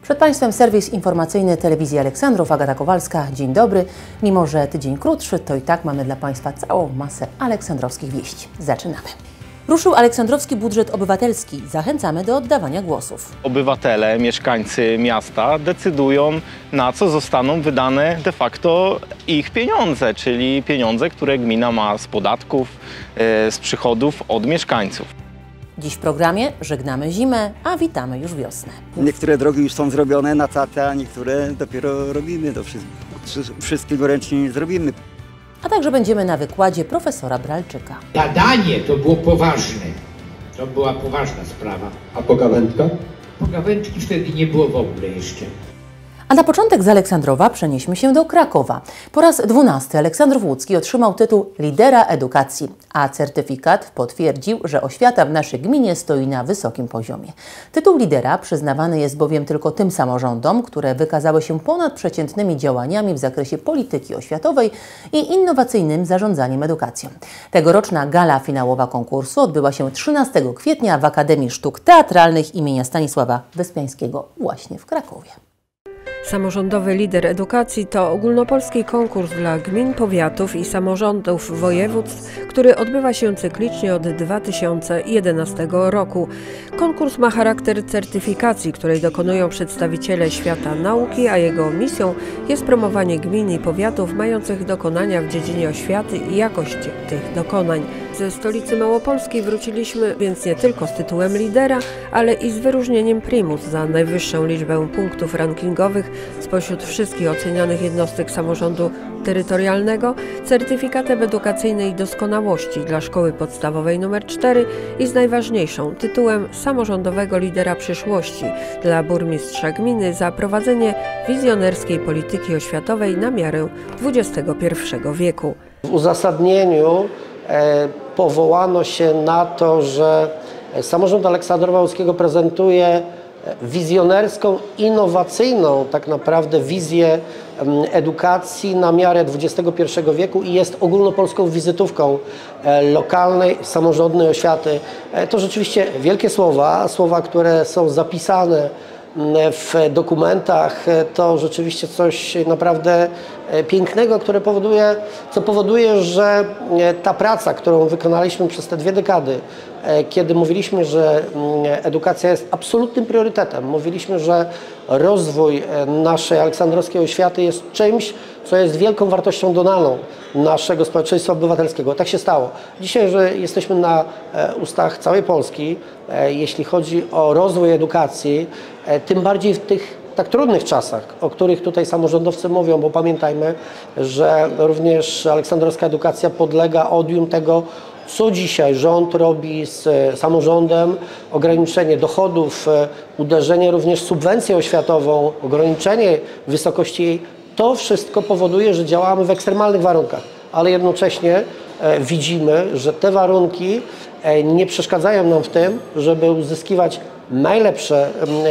Przed Państwem serwis informacyjny Telewizji Aleksandrów, Agata Kowalska. Dzień dobry. Mimo że tydzień krótszy, to i tak mamy dla Państwa całą masę aleksandrowskich wieści. Zaczynamy. Ruszył aleksandrowski budżet obywatelski. Zachęcamy do oddawania głosów. Obywatele, mieszkańcy miasta decydują, na co zostaną wydane de facto ich pieniądze, czyli pieniądze, które gmina ma z podatków, z przychodów od mieszkańców. Dziś w programie żegnamy zimę, a witamy już wiosnę. Niektóre drogi już są zrobione na tatę, a niektóre dopiero robimy. To wszystkiego ręcznie nie zrobimy. A także będziemy na wykładzie profesora Bralczyka. Badanie to było poważne. To była poważna sprawa. A pogawędka? Pogawędki wtedy nie było w ogóle jeszcze. A na początek z Aleksandrowa przenieśmy się do Krakowa. Po raz 12 Aleksandrów Łódzki otrzymał tytuł lidera edukacji, a certyfikat potwierdził, że oświata w naszej gminie stoi na wysokim poziomie. Tytuł lidera przyznawany jest bowiem tylko tym samorządom, które wykazały się ponadprzeciętnymi działaniami w zakresie polityki oświatowej i innowacyjnym zarządzaniem edukacją. Tegoroczna gala finałowa konkursu odbyła się 13 kwietnia w Akademii Sztuk Teatralnych imienia Stanisława Wyspiańskiego właśnie w Krakowie. Samorządowy lider edukacji to ogólnopolski konkurs dla gmin, powiatów i samorządów województw, który odbywa się cyklicznie od 2011 roku. Konkurs ma charakter certyfikacji, której dokonują przedstawiciele świata nauki, a jego misją jest promowanie gmin i powiatów mających dokonania w dziedzinie oświaty i jakość tych dokonań. Ze stolicy Małopolskiej wróciliśmy więc nie tylko z tytułem lidera, ale i z wyróżnieniem primus za najwyższą liczbę punktów rankingowych spośród wszystkich ocenianych jednostek samorządu terytorialnego, certyfikatem edukacyjnej doskonałości dla szkoły podstawowej nr 4 i z najważniejszą tytułem samorządowego lidera przyszłości dla burmistrza gminy za prowadzenie wizjonerskiej polityki oświatowej na miarę XXI wieku. W uzasadnieniu powołano się na to, że samorząd Aleksandrowa Łódzkiego prezentuje wizjonerską, innowacyjną tak naprawdę wizję edukacji na miarę XXI wieku i jest ogólnopolską wizytówką lokalnej, samorządnej oświaty. To rzeczywiście wielkie słowa, słowa, które są zapisane w dokumentach, to rzeczywiście coś naprawdę pięknego, co powoduje, że ta praca, którą wykonaliśmy przez te 2 dekady, kiedy mówiliśmy, że edukacja jest absolutnym priorytetem, mówiliśmy, że rozwój naszej aleksandrowskiej oświaty jest czymś, co jest wielką wartością dodaną naszego społeczeństwa obywatelskiego. Tak się stało. Dzisiaj, że jesteśmy na ustach całej Polski, jeśli chodzi o rozwój edukacji, tym bardziej w tych tak trudnych czasach, o których tutaj samorządowcy mówią, bo pamiętajmy, że również aleksandrowska edukacja podlega odium tego, co dzisiaj rząd robi z samorządem, ograniczenie dochodów, uderzenie również w subwencję oświatową, ograniczenie wysokości jej. To wszystko powoduje, że działamy w ekstremalnych warunkach, ale jednocześnie widzimy, że te warunki nie przeszkadzają nam w tym, żeby uzyskiwać najlepsze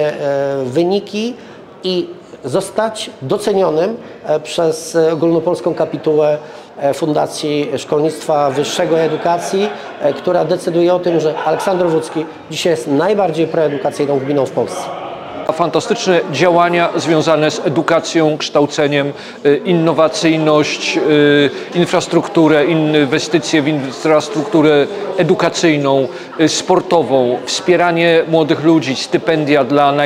wyniki i zostać docenionym przez ogólnopolską kapitułę Fundacji Szkolnictwa Wyższego i Edukacji, która decyduje o tym, że Aleksandrów Łódzki dzisiaj jest najbardziej proedukacyjną gminą w Polsce. Fantastyczne działania związane z edukacją, kształceniem, innowacyjność, infrastrukturę, inwestycje w infrastrukturę edukacyjną, sportową, wspieranie młodych ludzi, stypendia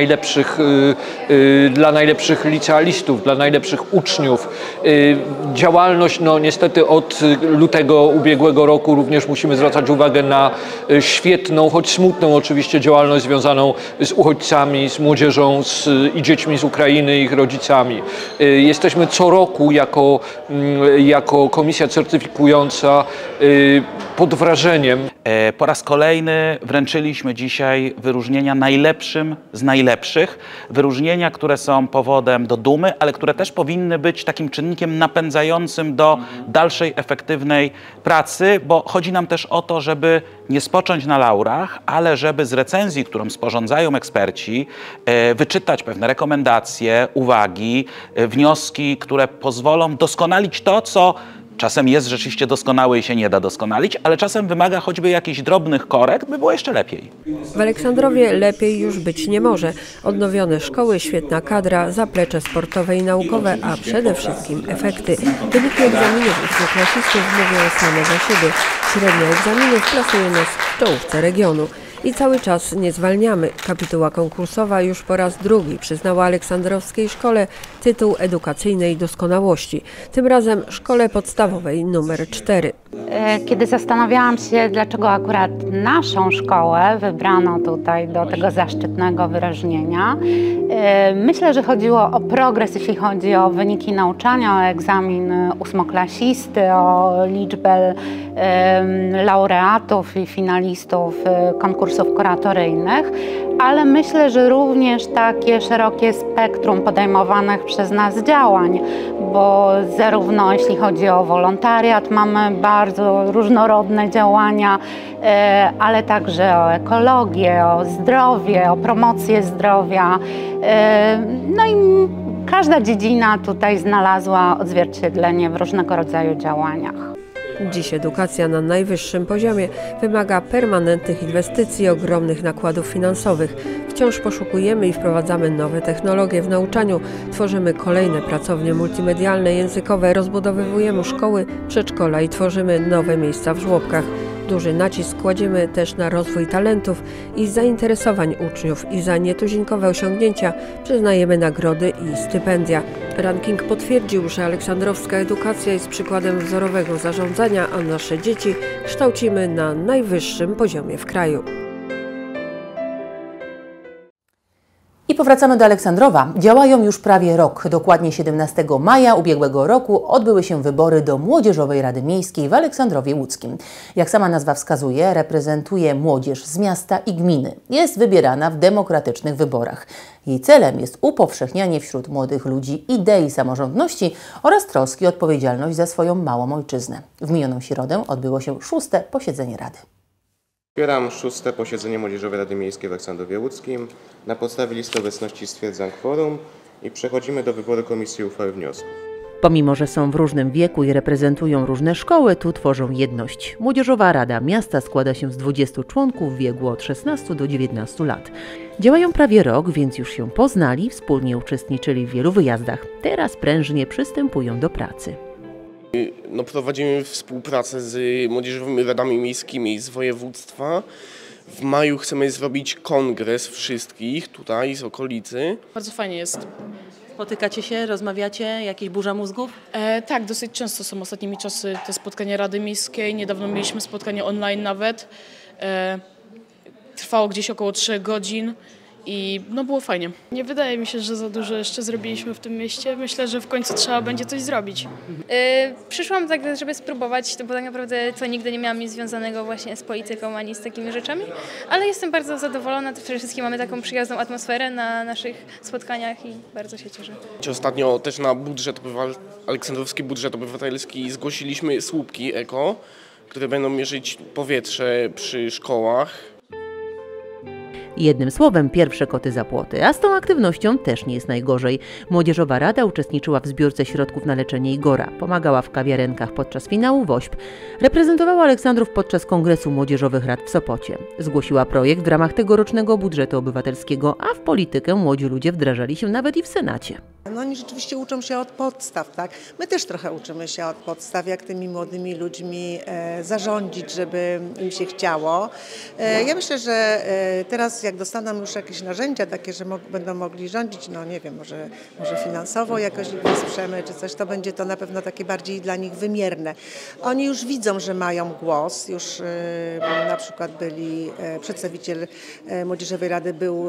dla najlepszych licealistów, dla najlepszych uczniów. Działalność, no niestety od lutego ubiegłego roku również musimy zwracać uwagę na świetną, choć smutną oczywiście działalność związaną z uchodźcami, z młodzieżą i dziećmi z Ukrainy, ich rodzicami. Jesteśmy co roku jako komisja certyfikująca pod wrażeniem. Po raz kolejny wręczyliśmy dzisiaj wyróżnienia najlepszym z najlepszych. Wyróżnienia, które są powodem do dumy, ale które też powinny być takim czynnikiem napędzającym do dalszej efektywnej pracy, bo chodzi nam też o to, żeby nie spocząć na laurach, ale żeby z recenzji, którą sporządzają eksperci, wyczytać pewne rekomendacje, uwagi, wnioski, które pozwolą doskonalić to, co czasem jest rzeczywiście doskonały i się nie da doskonalić, ale czasem wymaga choćby jakichś drobnych korekt, by było jeszcze lepiej. W Aleksandrowie lepiej już być nie może. Odnowione szkoły, świetna kadra, zaplecze sportowe i naukowe, a przede wszystkim efekty. Wyniki egzaminów ósmoklasistów mówią same za siebie. Średnia egzaminów plasuje nas w czołówce regionu. I cały czas nie zwalniamy. Kapituła konkursowa już po raz drugi przyznała aleksandrowskiej szkole tytuł edukacyjnej doskonałości. Tym razem szkole podstawowej nr 4. Kiedy zastanawiałam się, dlaczego akurat naszą szkołę wybrano tutaj do tego zaszczytnego wyróżnienia, myślę, że chodziło o progres, jeśli chodzi o wyniki nauczania, o egzamin ósmoklasisty, o liczbę laureatów i finalistów konkursów kuratoryjnych, ale myślę, że również takie szerokie spektrum podejmowanych przez nas działań, bo zarówno jeśli chodzi o wolontariat, mamy bardzo różnorodne działania, ale także o ekologię, o zdrowie, o promocję zdrowia. No i każda dziedzina tutaj znalazła odzwierciedlenie w różnego rodzaju działaniach. Dziś edukacja na najwyższym poziomie wymaga permanentnych inwestycji, ogromnych nakładów finansowych. Wciąż poszukujemy i wprowadzamy nowe technologie w nauczaniu, tworzymy kolejne pracownie multimedialne, językowe, rozbudowujemy szkoły, przedszkola i tworzymy nowe miejsca w żłobkach. Duży nacisk kładziemy też na rozwój talentów i zainteresowań uczniów i za nietuzinkowe osiągnięcia przyznajemy nagrody i stypendia. Ranking potwierdził, że aleksandrowska edukacja jest przykładem wzorowego zarządzania, a nasze dzieci kształcimy na najwyższym poziomie w kraju. I powracamy do Aleksandrowa. Działają już prawie rok. Dokładnie 17 maja ubiegłego roku odbyły się wybory do Młodzieżowej Rady Miejskiej w Aleksandrowie Łódzkim. Jak sama nazwa wskazuje, reprezentuje młodzież z miasta i gminy. Jest wybierana w demokratycznych wyborach. Jej celem jest upowszechnianie wśród młodych ludzi idei samorządności oraz troski o odpowiedzialność za swoją małą ojczyznę. W minioną środę odbyło się 6. posiedzenie Rady. Otwieram 6. posiedzenie Młodzieżowej Rady Miejskiej w Aleksandrowie Łódzkim. Na podstawie listy obecności stwierdzam kworum i przechodzimy do wyboru komisji uchwały wniosków. Pomimo, że są w różnym wieku i reprezentują różne szkoły, tu tworzą jedność. Młodzieżowa Rada Miasta składa się z 20 członków w wieku od 16 do 19 lat. Działają prawie rok, więc już się poznali, wspólnie uczestniczyli w wielu wyjazdach. Teraz prężnie przystępują do pracy. Prowadzimy współpracę z młodzieżowymi radami miejskimi z województwa. W maju chcemy zrobić kongres wszystkich tutaj z okolicy. Bardzo fajnie jest. Spotykacie się, rozmawiacie, jakieś burza mózgów? Tak, dosyć często są ostatnimi czasy te spotkania Rady Miejskiej. Niedawno mieliśmy spotkanie online nawet. Trwało gdzieś około 3 godzin. I było fajnie. Nie wydaje mi się, że za dużo jeszcze zrobiliśmy w tym mieście. Myślę, że w końcu trzeba będzie coś zrobić. Przyszłam tak, żeby spróbować, bo tak naprawdę to nigdy nie miałam nic związanego właśnie z polityką ani z takimi rzeczami, ale jestem bardzo zadowolona. Przede wszystkim mamy taką przyjazną atmosferę na naszych spotkaniach i bardzo się cieszę. Ostatnio też na aleksandrowski budżet obywatelski zgłosiliśmy słupki eko, które będą mierzyć powietrze przy szkołach. Jednym słowem, pierwsze koty za płoty, a z tą aktywnością też nie jest najgorzej. Młodzieżowa Rada uczestniczyła w zbiórce środków na leczenie Igora, pomagała w kawiarenkach podczas finału WOŚP, reprezentowała Aleksandrów podczas Kongresu Młodzieżowych Rad w Sopocie. Zgłosiła projekt w ramach tegorocznego budżetu obywatelskiego, a w politykę młodzi ludzie wdrażali się nawet i w Senacie. Oni rzeczywiście uczą się od podstaw, tak? My też trochę uczymy się od podstaw, jak tymi młodymi ludźmi zarządzić, żeby im się chciało. Ja myślę, że teraz jak dostaną już jakieś narzędzia takie, że będą mogli rządzić, nie wiem, może finansowo jakoś ich wesprzemy czy coś, to będzie to na pewno takie bardziej dla nich wymierne. Oni już widzą, że mają głos, już na przykład przedstawiciel Młodzieżowej Rady był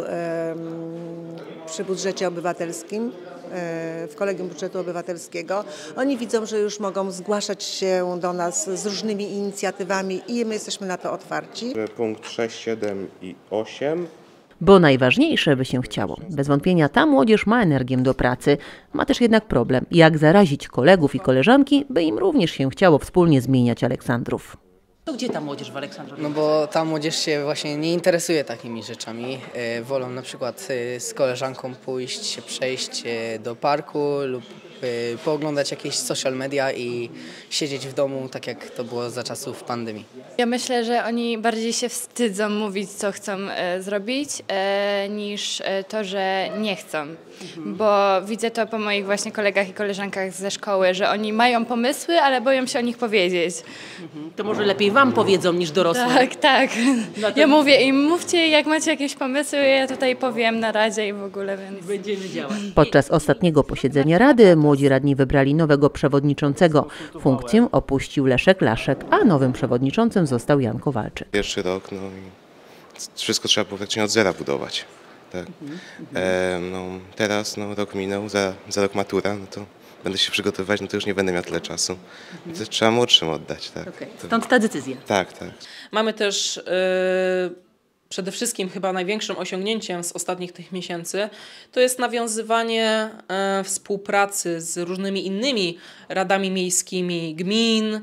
przy budżecie obywatelskim, w Kolegium Budżetu Obywatelskiego. Oni widzą, że już mogą zgłaszać się do nas z różnymi inicjatywami i my jesteśmy na to otwarci. Punkt 6, 7 i 8. Bo najważniejsze by się chciało. Bez wątpienia ta młodzież ma energię do pracy. Ma też jednak problem, jak zarazić kolegów i koleżanki, by im również się chciało wspólnie zmieniać Aleksandrów. To gdzie ta młodzież w Aleksandrowie? No bo ta młodzież się właśnie nie interesuje takimi rzeczami. Wolą na przykład z koleżanką pójść się przejść do parku lub pooglądać jakieś social media i siedzieć w domu, tak jak to było za czasów pandemii. Ja myślę, że oni bardziej się wstydzą mówić, co chcą zrobić, niż to, że nie chcą. Bo widzę to po moich właśnie kolegach i koleżankach ze szkoły, że oni mają pomysły, ale boją się o nich powiedzieć. To może lepiej wam powiedzą niż dorosłym. Tak, tak. Ja mówię im, mówcie, jak macie jakieś pomysły, ja tutaj powiem na radzie i w ogóle, więc będziemy działać. Podczas ostatniego posiedzenia Rady młodzi radni wybrali nowego przewodniczącego. Funkcję opuścił Leszek Laszek, a nowym przewodniczącym został Jan Kowalczyk. Pierwszy rok, no i wszystko trzeba praktycznie od zera budować. Tak. No, teraz rok minął, za rok matura, no to będę się przygotowywać, no to już nie będę miał tyle czasu. To trzeba młodszym oddać. Tak. Stąd ta decyzja. Tak, tak. Mamy też przede wszystkim chyba największym osiągnięciem z ostatnich tych miesięcy to jest nawiązywanie współpracy z różnymi innymi radami miejskimi, gmin,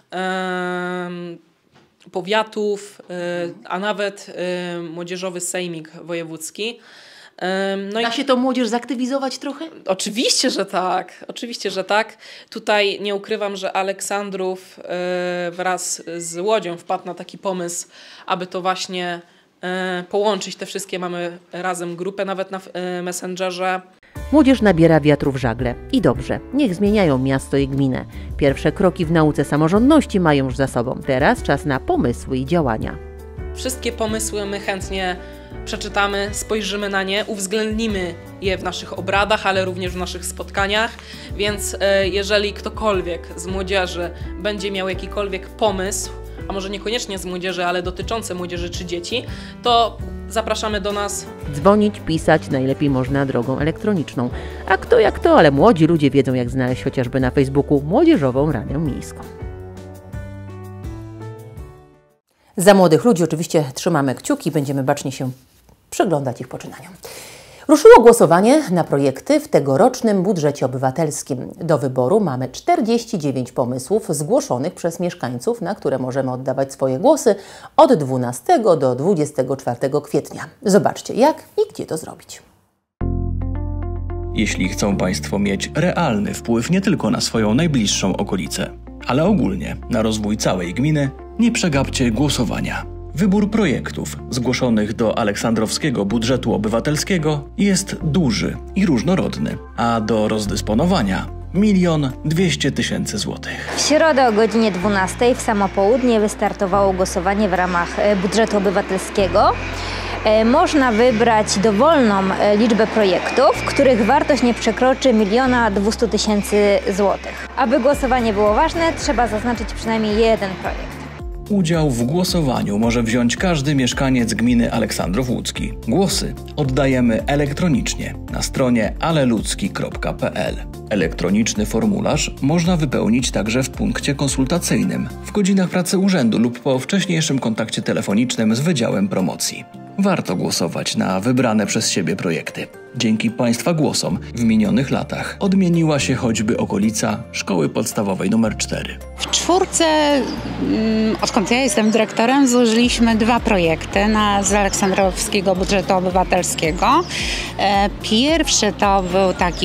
powiatów, a nawet młodzieżowy sejmik wojewódzki. Da się to młodzież zaktywizować trochę? Oczywiście, że tak. Oczywiście, że tak. Tutaj nie ukrywam, że Aleksandrów wraz z Łodzią wpadł na taki pomysł, aby to właśnie połączyć te wszystkie. Mamy razem grupę nawet na Messengerze. Młodzież nabiera wiatru w żagle. I dobrze, niech zmieniają miasto i gminę. Pierwsze kroki w nauce samorządności mają już za sobą. Teraz czas na pomysły i działania. Wszystkie pomysły my chętnie przeczytamy, spojrzymy na nie, uwzględnimy je w naszych obradach, ale również w naszych spotkaniach, więc jeżeli ktokolwiek z młodzieży będzie miał jakikolwiek pomysł, a może niekoniecznie z młodzieży, ale dotyczący młodzieży czy dzieci, to zapraszamy do nas. Dzwonić, pisać najlepiej można drogą elektroniczną. A kto jak to, ale młodzi ludzie wiedzą, jak znaleźć chociażby na Facebooku Młodzieżową Radę Miejską. Za młodych ludzi oczywiście trzymamy kciuki, będziemy bacznie się przyglądać ich poczynaniom. Ruszyło głosowanie na projekty w tegorocznym budżecie obywatelskim. Do wyboru mamy 49 pomysłów zgłoszonych przez mieszkańców, na które możemy oddawać swoje głosy od 12 do 24 kwietnia. Zobaczcie, jak i gdzie to zrobić. Jeśli chcą Państwo mieć realny wpływ nie tylko na swoją najbliższą okolicę, ale ogólnie na rozwój całej gminy, nie przegapcie głosowania. Wybór projektów zgłoszonych do Aleksandrowskiego Budżetu Obywatelskiego jest duży i różnorodny, a do rozdysponowania 1 200 000 złotych. W środę o godzinie 12 w samo południe wystartowało głosowanie w ramach budżetu obywatelskiego. Można wybrać dowolną liczbę projektów, których wartość nie przekroczy 1 200 000 złotych. Aby głosowanie było ważne, trzeba zaznaczyć przynajmniej jeden projekt. Udział w głosowaniu może wziąć każdy mieszkaniec gminy Aleksandrów Łódzki. Głosy oddajemy elektronicznie na stronie aleludzki.pl. Elektroniczny formularz można wypełnić także w punkcie konsultacyjnym, w godzinach pracy urzędu lub po wcześniejszym kontakcie telefonicznym z Wydziałem Promocji. Warto głosować na wybrane przez siebie projekty. Dzięki Państwa głosom w minionych latach odmieniła się choćby okolica Szkoły Podstawowej nr 4. W czwórce, odkąd ja jestem dyrektorem, złożyliśmy 2 projekty z Aleksandrowskiego Budżetu Obywatelskiego. Pierwszy to był taki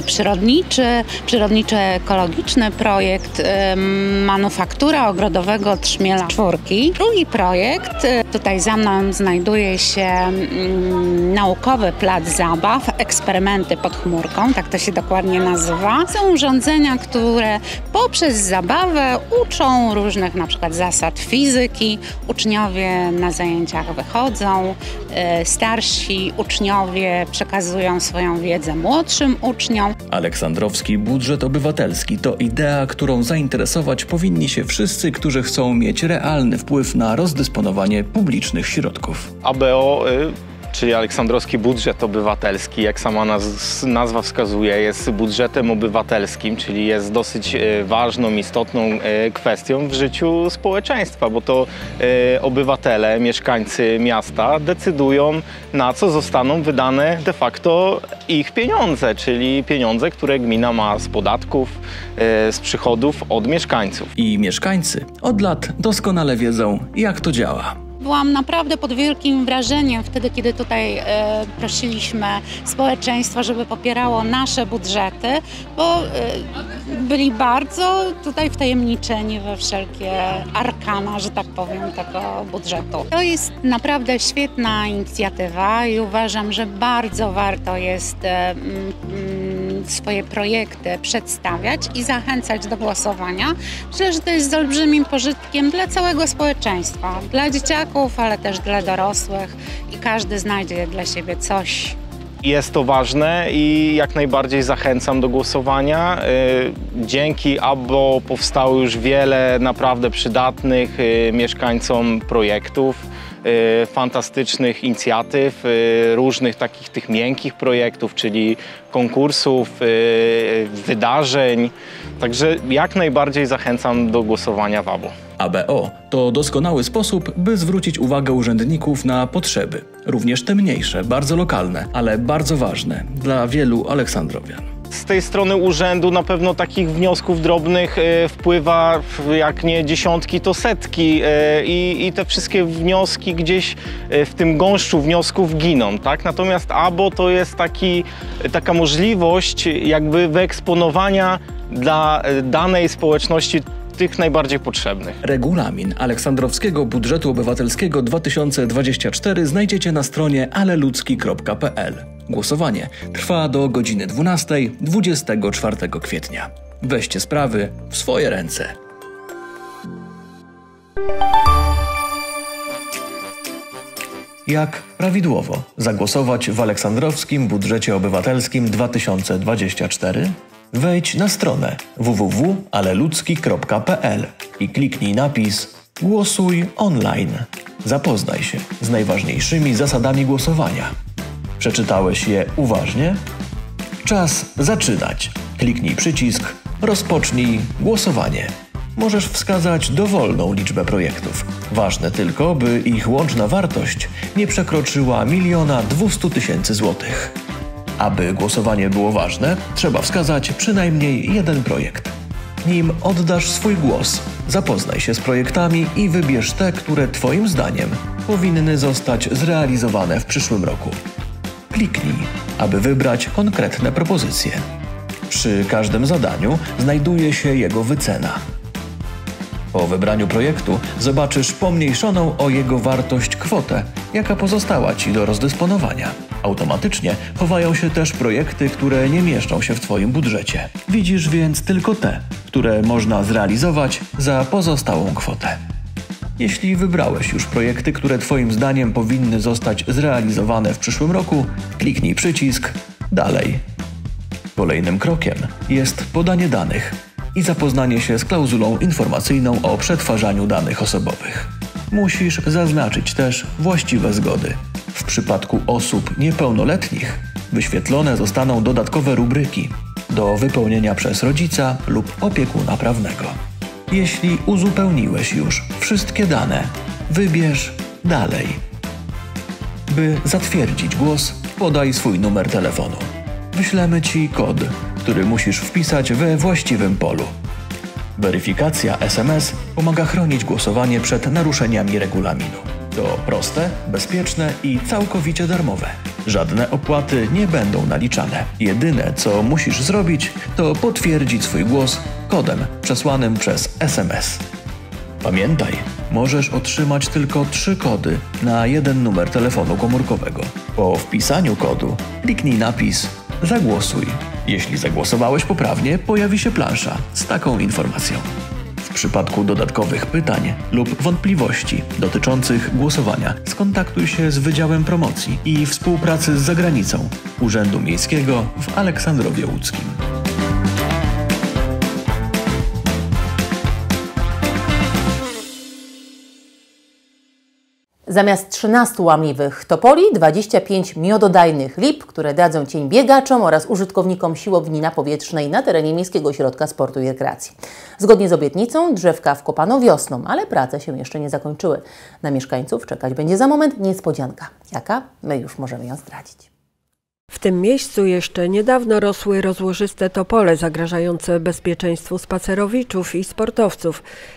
przyrodniczy-ekologiczny projekt manufaktura ogrodowego trzmiela czwórki. Drugi projekt, tutaj za mną znajduje się naukowy plac zabaw, eksperymenty pod chmurką, tak to się dokładnie nazywa. Są urządzenia, które poprzez zabawę uczą różnych na przykład zasad fizyki. Uczniowie na zajęciach wychodzą, starsi uczniowie przekazują swoją wiedzę młodszym uczniom. Aleksandrowski Budżet Obywatelski to idea, którą zainteresować powinni się wszyscy, którzy chcą mieć realny wpływ na rozdysponowanie publicznych środków. ABO, czyli Aleksandrowski Budżet Obywatelski, jak sama nazwa wskazuje, jest budżetem obywatelskim, czyli jest dosyć ważną, istotną kwestią w życiu społeczeństwa, bo to obywatele, mieszkańcy miasta decydują, na co zostaną wydane de facto ich pieniądze, czyli pieniądze, które gmina ma z podatków, z przychodów od mieszkańców. I mieszkańcy od lat doskonale wiedzą, jak to działa. byłam naprawdę pod wielkim wrażeniem wtedy, kiedy tutaj prosiliśmy społeczeństwo, żeby popierało nasze budżety, bo byli bardzo tutaj wtajemniczeni we wszelkie arkana, że tak powiem, tego budżetu. To jest naprawdę świetna inicjatywa i uważam, że bardzo warto jest swoje projekty przedstawiać i zachęcać do głosowania. Myślę, że to jest z olbrzymim pożytkiem dla całego społeczeństwa, dla dzieciaków, ale też dla dorosłych i każdy znajdzie dla siebie coś. Jest to ważne i jak najbardziej zachęcam do głosowania. Dzięki ABBO powstało już wiele naprawdę przydatnych mieszkańcom projektów, fantastycznych inicjatyw, różnych takich tych miękkich projektów, czyli konkursów, wydarzeń. Także jak najbardziej zachęcam do głosowania w ABBO. ABO to doskonały sposób, by zwrócić uwagę urzędników na potrzeby, również te mniejsze, bardzo lokalne, ale bardzo ważne dla wielu aleksandrowian. Z tej strony urzędu na pewno takich wniosków drobnych wpływa jak nie dziesiątki, to setki i te wszystkie wnioski gdzieś w tym gąszczu wniosków giną, tak? Natomiast ABO to jest taka możliwość jakby wyeksponowania dla danej społeczności tych najbardziej potrzebnych. Regulamin Aleksandrowskiego Budżetu Obywatelskiego 2024 znajdziecie na stronie aleludzki.pl. Głosowanie trwa do godziny 12 24 kwietnia. Weźcie sprawy w swoje ręce. Jak prawidłowo zagłosować w Aleksandrowskim Budżecie Obywatelskim 2024? Wejdź na stronę www.aleludzki.pl i kliknij napis Głosuj online. Zapoznaj się z najważniejszymi zasadami głosowania. Przeczytałeś je uważnie? Czas zaczynać. Kliknij przycisk Rozpocznij głosowanie. Możesz wskazać dowolną liczbę projektów. Ważne tylko, by ich łączna wartość nie przekroczyła 1 200 000 złotych. Aby głosowanie było ważne, trzeba wskazać przynajmniej jeden projekt. Nim oddasz swój głos, zapoznaj się z projektami i wybierz te, które Twoim zdaniem powinny zostać zrealizowane w przyszłym roku. Kliknij, aby wybrać konkretne propozycje. Przy każdym zadaniu znajduje się jego wycena. Po wybraniu projektu zobaczysz pomniejszoną o jego wartość kwotę, jaka pozostała Ci do rozdysponowania. Automatycznie chowają się też projekty, które nie mieszczą się w Twoim budżecie. Widzisz więc tylko te, które można zrealizować za pozostałą kwotę. Jeśli wybrałeś już projekty, które Twoim zdaniem powinny zostać zrealizowane w przyszłym roku, kliknij przycisk Dalej. Kolejnym krokiem jest podanie danych i zapoznanie się z klauzulą informacyjną o przetwarzaniu danych osobowych. Musisz zaznaczyć też właściwe zgody. W przypadku osób niepełnoletnich wyświetlone zostaną dodatkowe rubryki do wypełnienia przez rodzica lub opiekuna prawnego. Jeśli uzupełniłeś już wszystkie dane, wybierz Dalej. By zatwierdzić głos, podaj swój numer telefonu. Wyślemy Ci kod, który musisz wpisać we właściwym polu. Weryfikacja SMS pomaga chronić głosowanie przed naruszeniami regulaminu. To proste, bezpieczne i całkowicie darmowe. Żadne opłaty nie będą naliczane. Jedyne, co musisz zrobić, to potwierdzić swój głos kodem przesłanym przez SMS. Pamiętaj, możesz otrzymać tylko 3 kody na jeden numer telefonu komórkowego. Po wpisaniu kodu kliknij napis Zagłosuj. Jeśli zagłosowałeś poprawnie, pojawi się plansza z taką informacją. W przypadku dodatkowych pytań lub wątpliwości dotyczących głosowania skontaktuj się z Wydziałem Promocji i Współpracy z Zagranicą Urzędu Miejskiego w Aleksandrowie Łódzkim. Zamiast 13 łamliwych topoli, 25 miododajnych lip, które dadzą cień biegaczom oraz użytkownikom siłowni napowietrznej na terenie Miejskiego Ośrodka Sportu i Rekreacji. Zgodnie z obietnicą drzewka wkopano wiosną, ale prace się jeszcze nie zakończyły. Na mieszkańców czekać będzie za moment niespodzianka. Jaka? My już możemy ją zdradzić. W tym miejscu jeszcze niedawno rosły rozłożyste topole zagrażające bezpieczeństwu spacerowiczów i sportowców.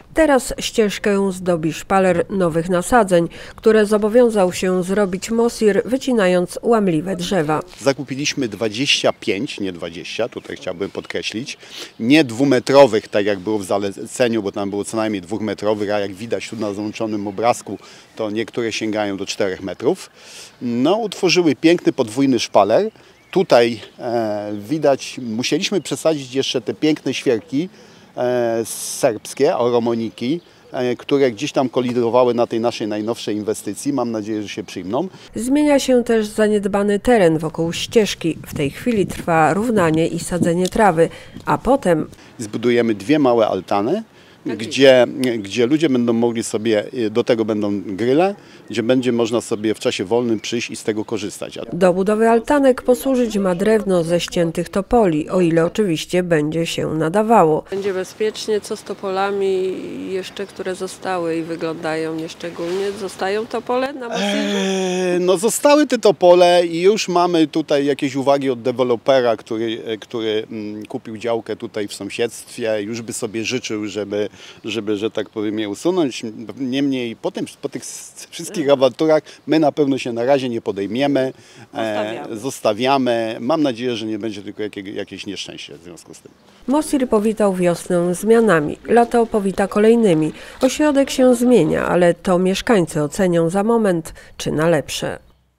Teraz ścieżkę zdobi szpaler nowych nasadzeń, które zobowiązał się zrobić Mosir, wycinając łamliwe drzewa. Zakupiliśmy 25, nie 20, tutaj chciałbym podkreślić, nie dwumetrowych, tak jak było w zaleceniu, bo tam było co najmniej 2-metrowych, a jak widać tu na załączonym obrazku, to niektóre sięgają do 4 metrów. No, utworzyły piękny podwójny szpaler. Tutaj widać, musieliśmy przesadzić jeszcze te piękne świerki serbskie, oromoniki, które gdzieś tam kolidowały na tej naszej najnowszej inwestycji. Mam nadzieję, że się przyjmą. Zmienia się też zaniedbany teren wokół ścieżki. W tej chwili trwa równanie i sadzenie trawy, a potem zbudujemy 2 małe altany, gdzie ludzie będą mogli sobie, do tego będą gryle, gdzie będzie można sobie w czasie wolnym przyjść i z tego korzystać. Do budowy altanek posłużyć ma drewno ze ściętych topoli, o ile oczywiście będzie się nadawało. Będzie bezpiecznie. Co z topolami jeszcze, które zostały i wyglądają nieszczególnie? Zostają topole na Mosirze? No zostały te topole i już mamy tutaj jakieś uwagi od dewelopera, który kupił działkę tutaj w sąsiedztwie. Już by sobie życzył, żeby, że tak powiem, je usunąć. Niemniej po tych wszystkich awanturach my na pewno się na razie nie podejmiemy. Zostawiamy. Mam nadzieję, że nie będzie tylko jakieś nieszczęście w związku z tym. Mosir powitał wiosnę zmianami, lato powita kolejnymi. Ośrodek się zmienia, ale to mieszkańcy ocenią za moment, czy na lepsze.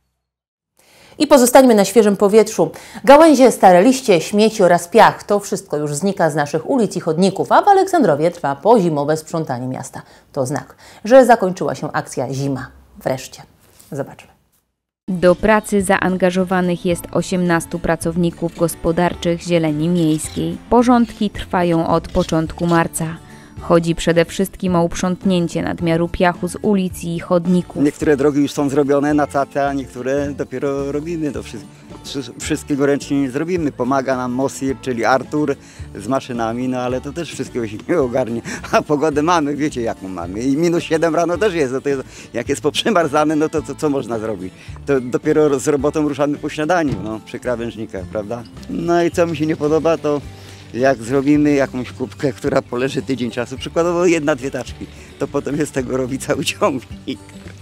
I pozostańmy na świeżym powietrzu. Gałęzie, stare liście, śmieci oraz piach. To wszystko już znika z naszych ulic i chodników, a w Aleksandrowie trwa pozimowe sprzątanie miasta. To znak, że zakończyła się akcja Zima. Wreszcie. Zobaczmy. Do pracy zaangażowanych jest 18 pracowników gospodarczych Zieleni Miejskiej. Porządki trwają od początku marca. Chodzi przede wszystkim o uprzątnięcie nadmiaru piachu z ulic i chodników. Niektóre drogi już są zrobione na tatę, a niektóre dopiero robimy. To wszystkiego ręcznie nie zrobimy. Pomaga nam Mosir, czyli Artur z maszynami, no ale to też wszystkiego się nie ogarnie. A pogodę mamy, wiecie jaką mamy. I -7 rano też jest. No to jest, jak jest poprzemarzane, no to co można zrobić? To dopiero z robotą ruszamy po śniadaniu, no, przy krawężnikach, prawda? No i co mi się nie podoba, to jak zrobimy jakąś kubkę, która poleży tydzień czasu, przykładowo 1-2 taczki, to potem jest tego robi cały ciągnik.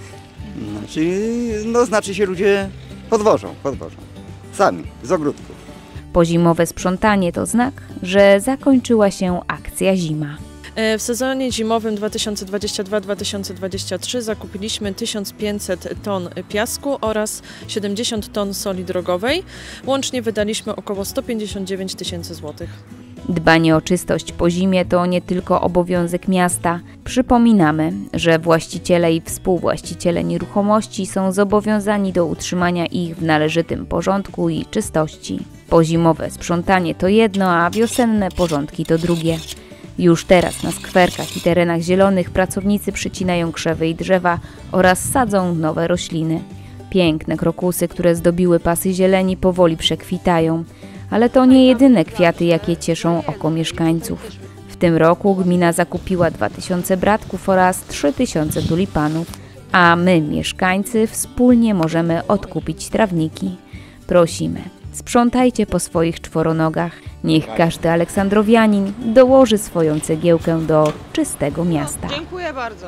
Znaczy się ludzie podwożą. Sami, z ogródków. Pozimowe sprzątanie to znak, że zakończyła się akcja Zima. W sezonie zimowym 2022-2023 zakupiliśmy 1500 ton piasku oraz 70 ton soli drogowej. Łącznie wydaliśmy około 159 000 złotych. Dbanie o czystość po zimie to nie tylko obowiązek miasta. Przypominamy, że właściciele i współwłaściciele nieruchomości są zobowiązani do utrzymania ich w należytym porządku i czystości. Pozimowe sprzątanie to jedno, a wiosenne porządki to drugie. Już teraz na skwerkach i terenach zielonych pracownicy przycinają krzewy i drzewa oraz sadzą nowe rośliny. Piękne krokusy, które zdobiły pasy zieleni, powoli przekwitają. Ale to nie jedyne kwiaty, jakie cieszą oko mieszkańców. W tym roku gmina zakupiła 2000 bratków oraz 3000 tulipanów, a my, mieszkańcy, wspólnie możemy odkupić trawniki. Prosimy, sprzątajcie po swoich czworonogach. Niech każdy aleksandrowianin dołoży swoją cegiełkę do czystego miasta. Dziękuję bardzo.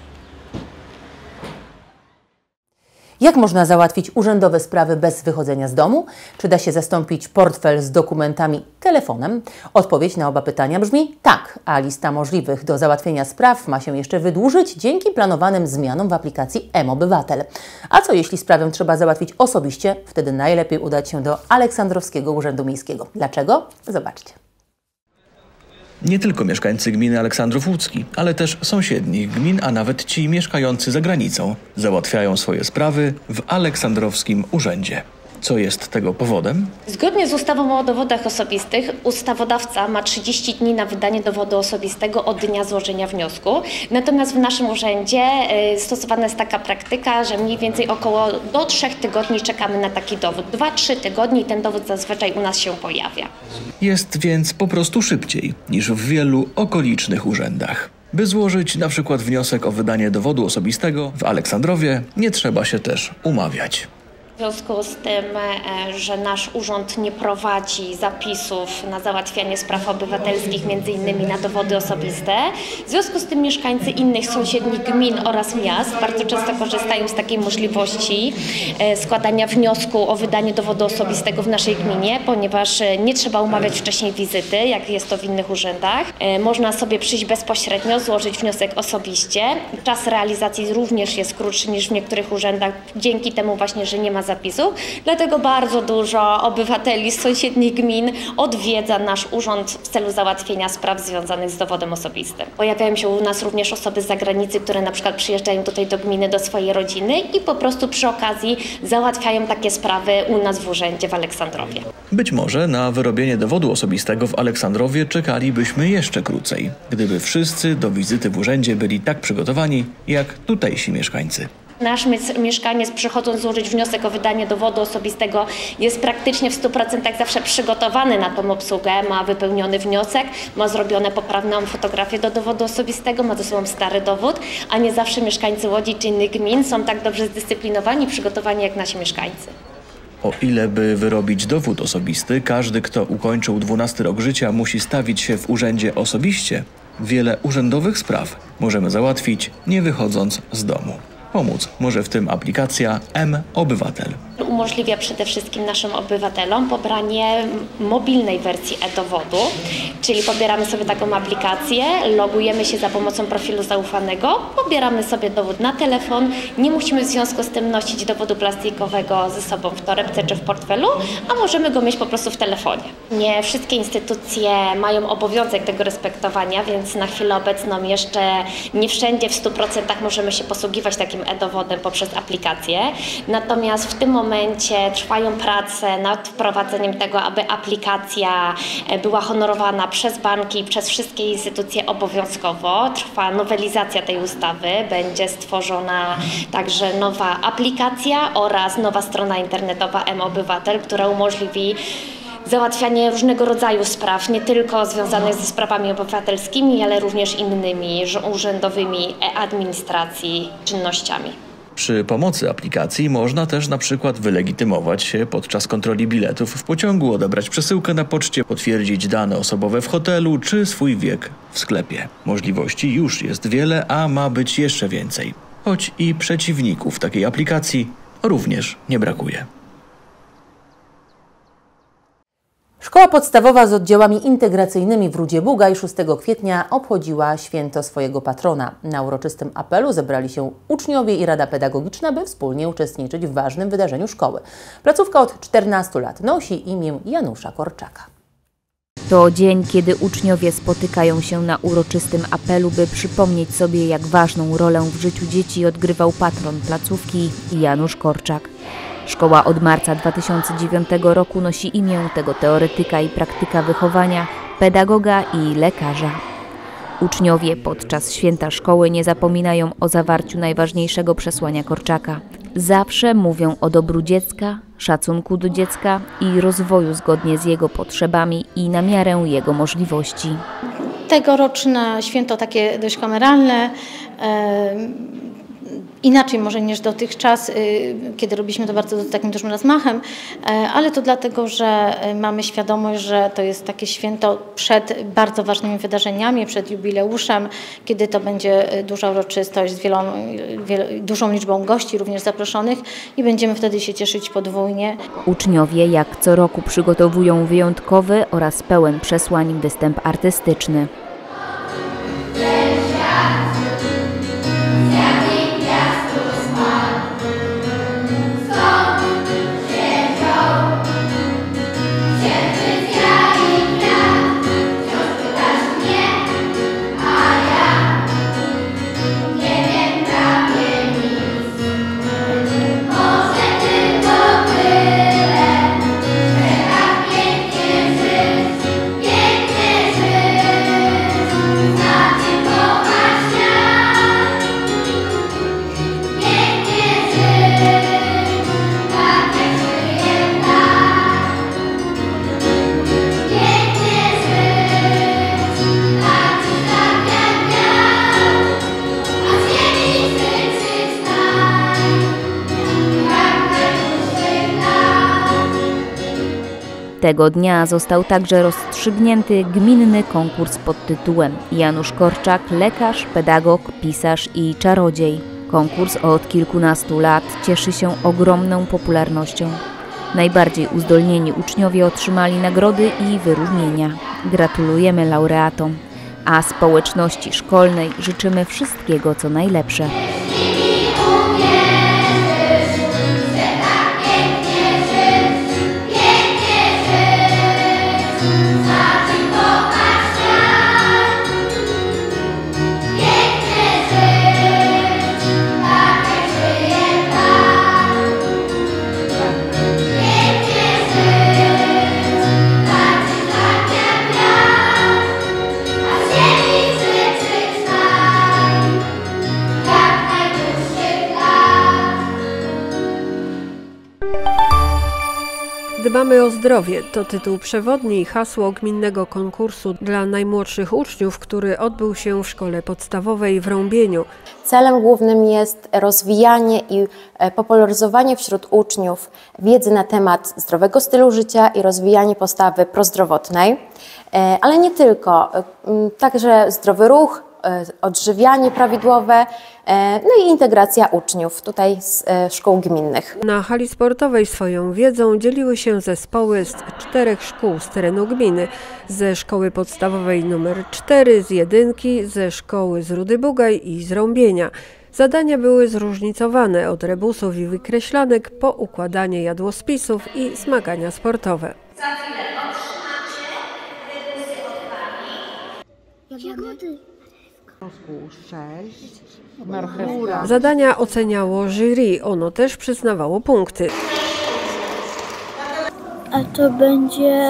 Jak można załatwić urzędowe sprawy bez wychodzenia z domu? Czy da się zastąpić portfel z dokumentami telefonem? Odpowiedź na oba pytania brzmi tak, a lista możliwych do załatwienia spraw ma się jeszcze wydłużyć dzięki planowanym zmianom w aplikacji mObywatel. A co jeśli sprawę trzeba załatwić osobiście? Wtedy najlepiej udać się do Aleksandrowskiego Urzędu Miejskiego. Dlaczego? Zobaczcie. Nie tylko mieszkańcy gminy Aleksandrów Łódzki, ale też sąsiednich gmin, a nawet ci mieszkający za granicą załatwiają swoje sprawy w Aleksandrowskim Urzędzie. Co jest tego powodem? Zgodnie z ustawą o dowodach osobistych ustawodawca ma 30 dni na wydanie dowodu osobistego od dnia złożenia wniosku. Natomiast w naszym urzędzie stosowana jest taka praktyka, że mniej więcej około do 3 tygodni czekamy na taki dowód. 2-3 tygodnie i ten dowód zazwyczaj u nas się pojawia. Jest więc po prostu szybciej niż w wielu okolicznych urzędach. By złożyć na przykład wniosek o wydanie dowodu osobistego w Aleksandrowie, nie trzeba się też umawiać. W związku z tym, że nasz urząd nie prowadzi zapisów na załatwianie spraw obywatelskich, m.in. na dowody osobiste, w związku z tym mieszkańcy innych sąsiednich gmin oraz miast bardzo często korzystają z takiej możliwości składania wniosku o wydanie dowodu osobistego w naszej gminie, ponieważ nie trzeba umawiać wcześniej wizyty, jak jest to w innych urzędach. Można sobie przyjść bezpośrednio, złożyć wniosek osobiście. Czas realizacji również jest krótszy niż w niektórych urzędach, dzięki temu właśnie, że nie ma zapisów. Dlatego bardzo dużo obywateli z sąsiednich gmin odwiedza nasz urząd w celu załatwienia spraw związanych z dowodem osobistym. Pojawiają się u nas również osoby z zagranicy, które na przykład przyjeżdżają tutaj do gminy, do swojej rodziny i po prostu przy okazji załatwiają takie sprawy u nas w urzędzie w Aleksandrowie. Być może na wyrobienie dowodu osobistego w Aleksandrowie czekalibyśmy jeszcze krócej, gdyby wszyscy do wizyty w urzędzie byli tak przygotowani, jak tutejsi mieszkańcy. Nasz mieszkaniec, przychodząc złożyć wniosek o wydanie dowodu osobistego, jest praktycznie w 100% zawsze przygotowany na tą obsługę, ma wypełniony wniosek, ma zrobione poprawną fotografię do dowodu osobistego, ma ze sobą stary dowód, a nie zawsze mieszkańcy Łodzi czy innych gmin są tak dobrze zdyscyplinowani i przygotowani jak nasi mieszkańcy. O ile by wyrobić dowód osobisty, każdy, kto ukończył 12 rok życia, musi stawić się w urzędzie osobiście, wiele urzędowych spraw możemy załatwić, nie wychodząc z domu. Pomóc może w tym aplikacja mObywatel. Umożliwia przede wszystkim naszym obywatelom pobranie mobilnej wersji e-dowodu, czyli pobieramy sobie taką aplikację, logujemy się za pomocą profilu zaufanego, pobieramy sobie dowód na telefon, nie musimy w związku z tym nosić dowodu plastikowego ze sobą w torebce czy w portfelu, a możemy go mieć po prostu w telefonie. Nie wszystkie instytucje mają obowiązek tego respektowania, więc na chwilę obecną jeszcze nie wszędzie w 100% możemy się posługiwać takim e-dowodem poprzez aplikację, natomiast w tym momencie trwają prace nad wprowadzeniem tego, aby aplikacja była honorowana przez banki i przez wszystkie instytucje obowiązkowo. Trwa nowelizacja tej ustawy, będzie stworzona także nowa aplikacja oraz nowa strona internetowa mObywatel, która umożliwi załatwianie różnego rodzaju spraw, nie tylko związanych ze sprawami obywatelskimi, ale również innymi urzędowymi administracji czynnościami. Przy pomocy aplikacji można też na przykład wylegitymować się podczas kontroli biletów w pociągu, odebrać przesyłkę na poczcie, potwierdzić dane osobowe w hotelu czy swój wiek w sklepie. Możliwości już jest wiele, a ma być jeszcze więcej. Choć i przeciwników takiej aplikacji również nie brakuje. Szkoła podstawowa z oddziałami integracyjnymi w Rudzie Bugaj 6 kwietnia obchodziła święto swojego patrona. Na uroczystym apelu zebrali się uczniowie i Rada Pedagogiczna, by wspólnie uczestniczyć w ważnym wydarzeniu szkoły. Placówka od 14 lat nosi imię Janusza Korczaka. To dzień, kiedy uczniowie spotykają się na uroczystym apelu, by przypomnieć sobie, jak ważną rolę w życiu dzieci odgrywał patron placówki Janusz Korczak. Szkoła od marca 2009 roku nosi imię tego teoretyka i praktyka wychowania, pedagoga i lekarza. Uczniowie podczas święta szkoły nie zapominają o zawarciu najważniejszego przesłania Korczaka. Zawsze mówią o dobru dziecka, szacunku do dziecka i rozwoju zgodnie z jego potrzebami i na miarę jego możliwości. Tegoroczne święto takie dość kameralne, inaczej może niż dotychczas, kiedy robiliśmy to bardzo takim dużym rozmachem, ale to dlatego, że mamy świadomość, że to jest takie święto przed bardzo ważnymi wydarzeniami, przed jubileuszem, kiedy to będzie duża uroczystość z dużą liczbą gości, również zaproszonych i będziemy wtedy się cieszyć podwójnie. Uczniowie jak co roku przygotowują wyjątkowy oraz pełen przesłań występ artystyczny. Tego dnia został także rozstrzygnięty gminny konkurs pod tytułem Janusz Korczak, lekarz, pedagog, pisarz i czarodziej. Konkurs od kilkunastu lat cieszy się ogromną popularnością. Najbardziej uzdolnieni uczniowie otrzymali nagrody i wyróżnienia. Gratulujemy laureatom, a społeczności szkolnej życzymy wszystkiego, co najlepsze. Dbamy o zdrowie to tytuł przewodni i hasło gminnego konkursu dla najmłodszych uczniów, który odbył się w szkole podstawowej w Rąbieniu. Celem głównym jest rozwijanie i popularyzowanie wśród uczniów wiedzy na temat zdrowego stylu życia i rozwijanie postawy prozdrowotnej, ale nie tylko, także zdrowy ruch, odżywianie prawidłowe, no i integracja uczniów tutaj z szkół gminnych. Na hali sportowej swoją wiedzą dzieliły się zespoły z 4 szkół z terenu gminy. Ze szkoły podstawowej nr 4, z Jedynki, ze szkoły z Rudy Bugaj i z Rąbienia. Zadania były zróżnicowane od rebusów i wykreślanek po układanie jadłospisów i zmagania sportowe. Za chwilę otrzymacie rebusy od pani. Jagody. 6. Zadania oceniało jury, ono też przyznawało punkty. A to będzie...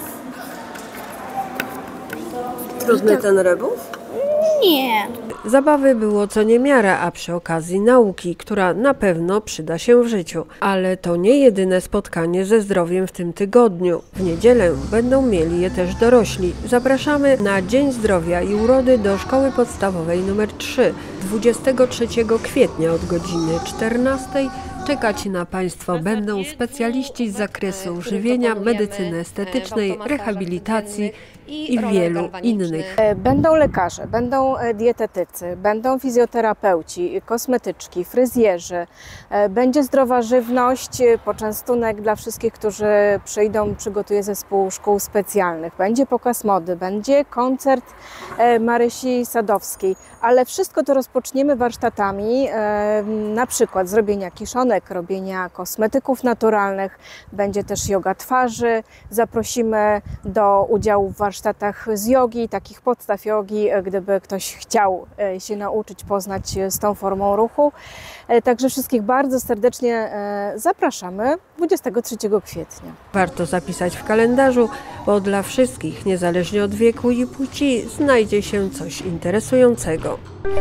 Trudny ten rebus? Nie. Zabawy było co niemiara, a przy okazji nauki, która na pewno przyda się w życiu. Ale to nie jedyne spotkanie ze zdrowiem w tym tygodniu. W niedzielę będą mieli je też dorośli. Zapraszamy na Dzień Zdrowia i Urody do Szkoły Podstawowej nr 3 23 kwietnia od godziny 14. Czekać na Państwa będą specjaliści z zakresu żywienia, medycyny estetycznej, rehabilitacji i wielu innych. Będą lekarze, będą dietetycy, będą fizjoterapeuci, kosmetyczki, fryzjerzy, będzie zdrowa żywność, poczęstunek dla wszystkich, którzy przyjdą, przygotuje zespół szkół specjalnych, będzie pokaz mody, będzie koncert Marysi Sadowskiej, ale wszystko to rozpoczniemy warsztatami, na przykład z robienia kiszonek, robienia kosmetyków naturalnych, będzie też joga twarzy, zaprosimy do udziału w warsztatach z jogi, takich podstaw jogi, gdyby ktoś chciał się nauczyć, poznać z tą formą ruchu. Także wszystkich bardzo serdecznie zapraszamy 23 kwietnia. Warto zapisać w kalendarzu, bo dla wszystkich, niezależnie od wieku i płci, znajdzie się coś interesującego.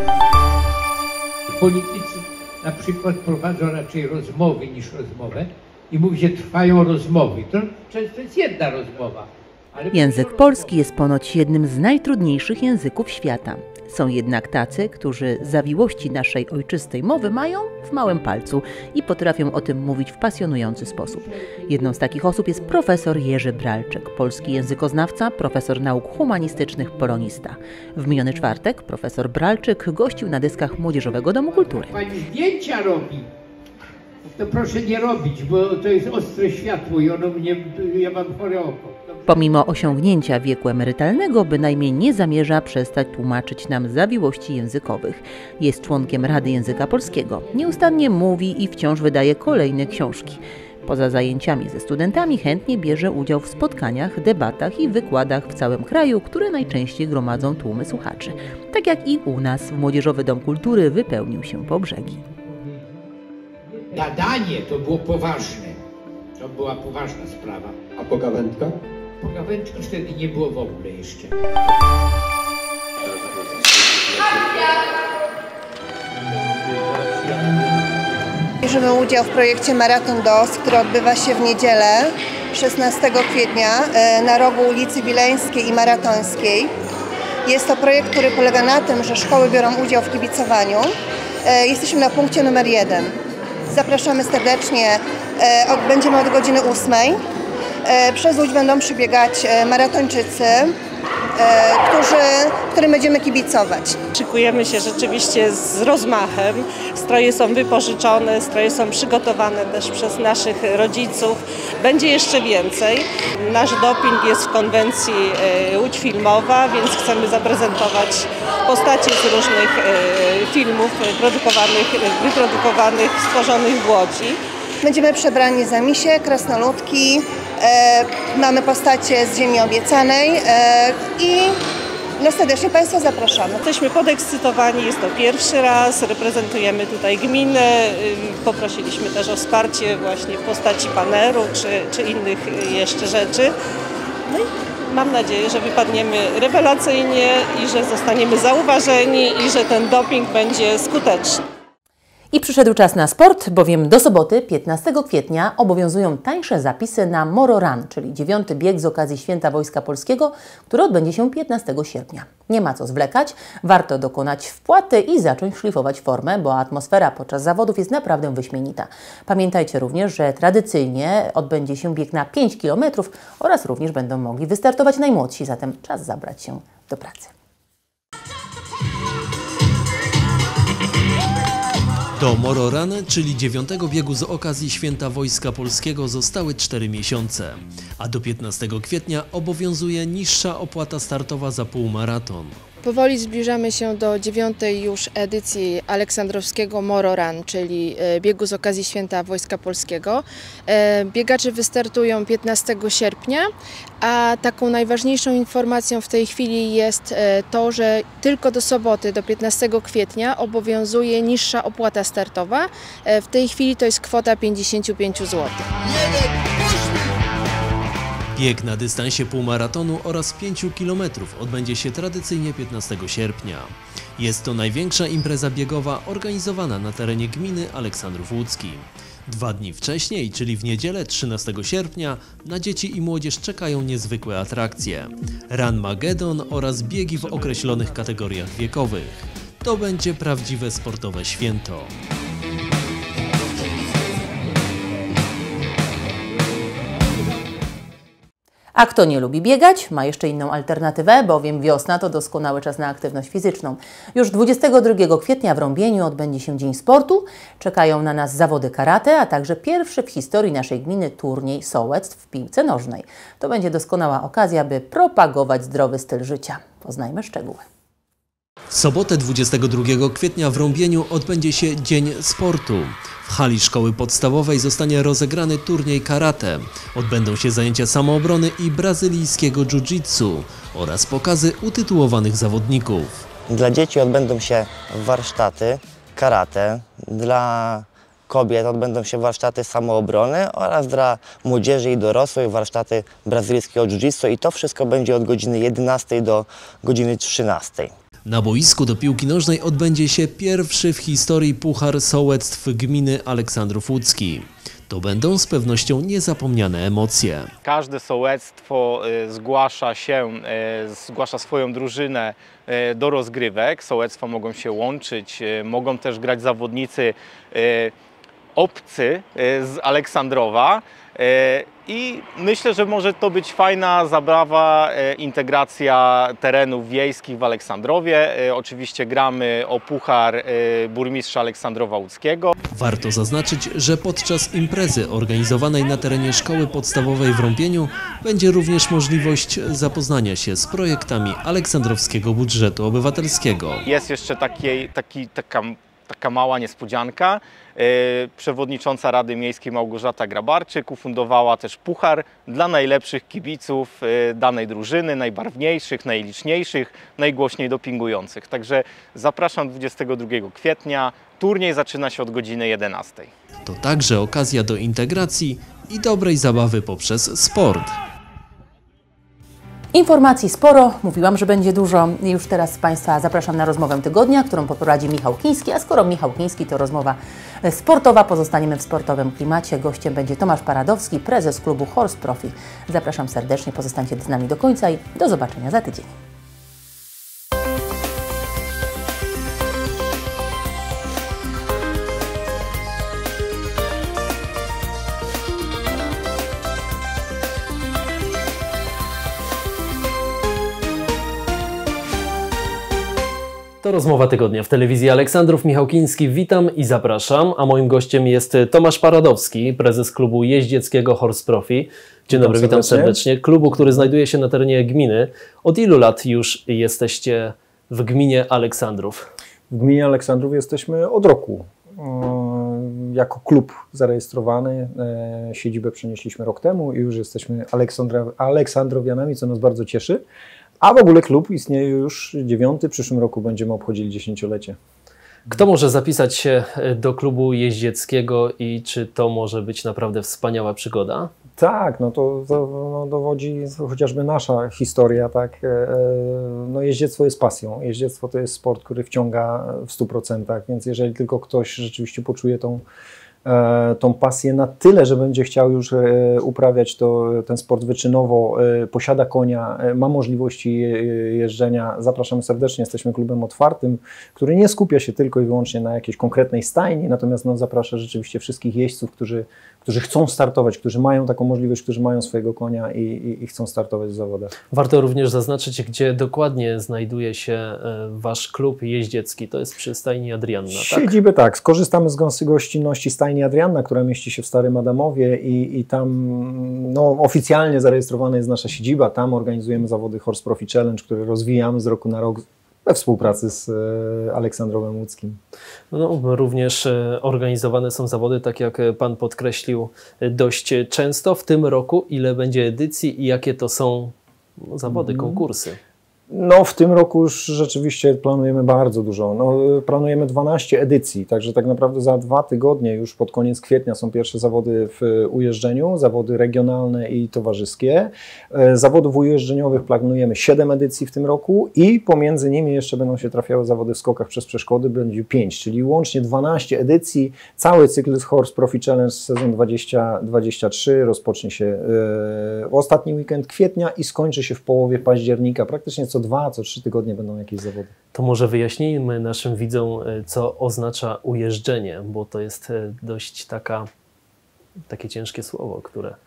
Politycy na przykład prowadzą raczej rozmowy niż rozmowę i mówi, że trwają rozmowy. To często jest jedna rozmowa. Język polski jest ponoć jednym z najtrudniejszych języków świata. Są jednak tacy, którzy zawiłości naszej ojczystej mowy mają w małym palcu i potrafią o tym mówić w pasjonujący sposób. Jedną z takich osób jest profesor Jerzy Bralczyk, polski językoznawca, profesor nauk humanistycznych, polonista. W miniony czwartek profesor Bralczyk gościł na dyskach Młodzieżowego Domu Kultury. Pani zdjęcia robi. To proszę nie robić, bo to jest ostre światło i ono mnie, ja mam chore oko. Pomimo osiągnięcia wieku emerytalnego, bynajmniej nie zamierza przestać tłumaczyć nam zawiłości językowych. Jest członkiem Rady Języka Polskiego. Nieustannie mówi i wciąż wydaje kolejne książki. Poza zajęciami ze studentami chętnie bierze udział w spotkaniach, debatach i wykładach w całym kraju, które najczęściej gromadzą tłumy słuchaczy. Tak jak i u nas, Młodzieżowy Dom Kultury wypełnił się po brzegi. Gadanie to było poważne. To była poważna sprawa. A pogawędka? Pogawędki wtedy nie było w ogóle jeszcze. Bierzemy udział w projekcie Maraton DOS, który odbywa się w niedzielę 16 kwietnia na rogu ulicy Wileńskiej i Maratońskiej. Jest to projekt, który polega na tym, że szkoły biorą udział w kibicowaniu. Jesteśmy na punkcie numer 1. Zapraszamy serdecznie, będziemy od godziny 8. Przez Łódź będą przybiegać maratończycy, którym będziemy kibicować. Szykujemy się rzeczywiście z rozmachem. Stroje są wypożyczone, stroje są przygotowane też przez naszych rodziców. Będzie jeszcze więcej. Nasz doping jest w konwencji Łódź Filmowa, więc chcemy zaprezentować postacie z różnych filmów wyprodukowanych, stworzonych w Łodzi. Będziemy przebrani za misie, krasnoludki, mamy postacie z Ziemi Obiecanej i serdecznie Państwa zapraszamy. Jesteśmy podekscytowani, jest to pierwszy raz, reprezentujemy tutaj gminę, poprosiliśmy też o wsparcie właśnie w postaci paneru czy innych jeszcze rzeczy. No i mam nadzieję, że wypadniemy rewelacyjnie i że zostaniemy zauważeni i że ten doping będzie skuteczny. I przyszedł czas na sport, bowiem do soboty, 15 kwietnia, obowiązują tańsze zapisy na Moro Run, czyli 9. bieg z okazji Święta Wojska Polskiego, który odbędzie się 15 sierpnia. Nie ma co zwlekać, warto dokonać wpłaty i zacząć szlifować formę, bo atmosfera podczas zawodów jest naprawdę wyśmienita. Pamiętajcie również, że tradycyjnie odbędzie się bieg na 5 km oraz również będą mogli wystartować najmłodsi, zatem czas zabrać się do pracy. Do Moro Run, czyli 9. biegu z okazji Święta Wojska Polskiego, zostały 4 miesiące, a do 15 kwietnia obowiązuje niższa opłata startowa za półmaraton. Powoli zbliżamy się do 9. już edycji aleksandrowskiego Moro Run, czyli biegu z okazji Święta Wojska Polskiego. Biegacze wystartują 15 sierpnia, a taką najważniejszą informacją w tej chwili jest to, że tylko do soboty, do 15 kwietnia obowiązuje niższa opłata startowa. W tej chwili to jest kwota 55 zł. Bieg na dystansie półmaratonu oraz 5 km odbędzie się tradycyjnie 15 sierpnia. Jest to największa impreza biegowa organizowana na terenie gminy Aleksandrów Łódzki. 2 dni wcześniej, czyli w niedzielę 13 sierpnia, na dzieci i młodzież czekają niezwykłe atrakcje. Runmagedon oraz biegi w określonych kategoriach wiekowych. To będzie prawdziwe sportowe święto. A kto nie lubi biegać, ma jeszcze inną alternatywę, bowiem wiosna to doskonały czas na aktywność fizyczną. Już 22 kwietnia w Rąbieniu odbędzie się Dzień Sportu. Czekają na nas zawody karate, a także pierwszy w historii naszej gminy turniej sołectw w piłce nożnej. To będzie doskonała okazja, by propagować zdrowy styl życia. Poznajmy szczegóły. W sobotę 22 kwietnia w Rąbieniu odbędzie się Dzień Sportu. W hali szkoły podstawowej zostanie rozegrany turniej karate. Odbędą się zajęcia samoobrony i brazylijskiego jiu-jitsu oraz pokazy utytułowanych zawodników. Dla dzieci odbędą się warsztaty karate, dla kobiet odbędą się warsztaty samoobrony oraz dla młodzieży i dorosłych warsztaty brazylijskiego jiu-jitsu i to wszystko będzie od godziny 11 do godziny 13. Na boisku do piłki nożnej odbędzie się pierwszy w historii Puchar Sołectw Gminy Aleksandrów Łódzki. To będą z pewnością niezapomniane emocje. Każde sołectwo zgłasza swoją drużynę do rozgrywek. Sołectwa mogą się łączyć, mogą też grać zawodnicy obcy z Aleksandrowa. I myślę, że może to być fajna zabawa, integracja terenów wiejskich w Aleksandrowie. Oczywiście gramy o puchar burmistrza Aleksandrowa Łódzkiego. Warto zaznaczyć, że podczas imprezy organizowanej na terenie szkoły podstawowej w Rąbieniu będzie również możliwość zapoznania się z projektami aleksandrowskiego budżetu obywatelskiego. Jest jeszcze taka mała niespodzianka. Przewodnicząca Rady Miejskiej Małgorzata Grabarczyk ufundowała też puchar dla najlepszych kibiców danej drużyny, najbarwniejszych, najliczniejszych, najgłośniej dopingujących. Także zapraszam 22 kwietnia. Turniej zaczyna się od godziny 11. To także okazja do integracji i dobrej zabawy poprzez sport. Informacji sporo, mówiłam, że będzie dużo. Już teraz Państwa zapraszam na rozmowę tygodnia, którą poprowadzi Michał Kiński, a skoro Michał Kiński to rozmowa sportowa, pozostaniemy w sportowym klimacie. Gościem będzie Tomasz Paradowski, prezes klubu Horse Profi. Zapraszam serdecznie, pozostańcie z nami do końca i do zobaczenia za tydzień. To rozmowa tygodnia w telewizji Aleksandrów. Michał Kiński, witam i zapraszam. A moim gościem jest Tomasz Paradowski, prezes klubu jeździeckiego Horse Profi. Dzień dobry, witam serdecznie. Klubu, który znajduje się na terenie gminy. Od ilu lat już jesteście w gminie Aleksandrów? W gminie Aleksandrów jesteśmy od roku. Jako klub zarejestrowany, siedzibę przenieśliśmy rok temu i już jesteśmy Aleksandrowianami, co nas bardzo cieszy. A w ogóle klub istnieje już 9, w przyszłym roku będziemy obchodzili 10-lecie. Kto może zapisać się do klubu jeździeckiego i czy to może być naprawdę wspaniała przygoda? Tak, no to dowodzi chociażby nasza historia, tak. No jeździectwo jest pasją, jeździectwo to jest sport, który wciąga w 100%, więc jeżeli tylko ktoś rzeczywiście poczuje tą pasję na tyle, że będzie chciał już uprawiać ten sport wyczynowo, posiada konia, ma możliwości jeżdżenia, zapraszamy serdecznie, jesteśmy klubem otwartym, który nie skupia się tylko i wyłącznie na jakiejś konkretnej stajni, natomiast zaprasza rzeczywiście wszystkich jeźdźców, którzy chcą startować, którzy mają taką możliwość, którzy mają swojego konia i chcą startować w zawodach. Warto również zaznaczyć, gdzie dokładnie znajduje się Wasz klub jeździecki. To jest przy stajni Adrianna, tak? Siedzibę tak. Skorzystamy z gościnności stajni Adrianna, która mieści się w Starym Adamowie i tam oficjalnie zarejestrowana jest nasza siedziba. Tam organizujemy zawody Horse Profi Challenge, które rozwijamy z roku na rok we współpracy z Aleksandrowem Łódzkim. Również organizowane są zawody, tak jak Pan podkreślił, dość często. W tym roku ile będzie edycji i jakie to są zawody, konkursy? No w tym roku już rzeczywiście planujemy bardzo dużo. Planujemy 12 edycji, także tak naprawdę za 2 tygodnie, już pod koniec kwietnia są pierwsze zawody w ujeżdżeniu, zawody regionalne i towarzyskie. Zawodów ujeżdżeniowych planujemy 7 edycji w tym roku i pomiędzy nimi jeszcze będą się trafiały zawody w skokach przez przeszkody, będzie 5, czyli łącznie 12 edycji. Cały cykl Horse Profi Challenge sezon 2023 rozpocznie się w ostatni weekend kwietnia i skończy się w połowie października. Praktycznie co 2, co 3 tygodnie będą jakieś zawody. To może wyjaśnijmy naszym widzom, co oznacza ujeżdżenie, bo to jest dość takie ciężkie słowo,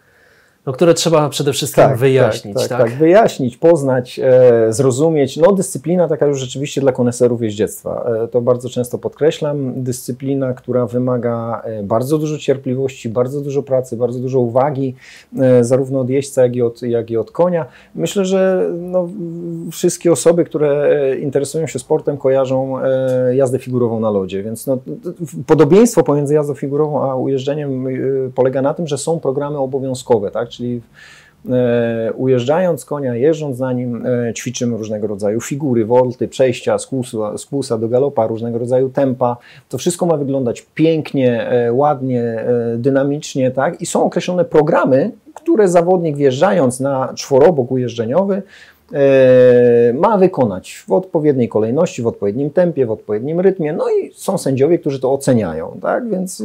które trzeba przede wszystkim wyjaśnić. Tak, wyjaśnić, poznać, zrozumieć. Dyscyplina taka już rzeczywiście dla koneserów jeździectwa. To bardzo często podkreślam. Dyscyplina, która wymaga bardzo dużo cierpliwości, bardzo dużo pracy, bardzo dużo uwagi, zarówno od jeźdźca, jak i od konia. Myślę, że wszystkie osoby, które interesują się sportem, kojarzą jazdę figurową na lodzie, więc podobieństwo pomiędzy jazdą figurową a ujeżdżeniem polega na tym, że są programy obowiązkowe, tak? Czyli ujeżdżając konia, jeżdżąc na nim, ćwiczymy różnego rodzaju figury, wolty, przejścia z kłusa do galopa, różnego rodzaju tempa. To wszystko ma wyglądać pięknie, ładnie, dynamicznie, tak? I są określone programy, które zawodnik wjeżdżając na czworobok ujeżdżeniowy ma wykonać w odpowiedniej kolejności, w odpowiednim tempie, w odpowiednim rytmie. No i są sędziowie, którzy to oceniają, tak? Więc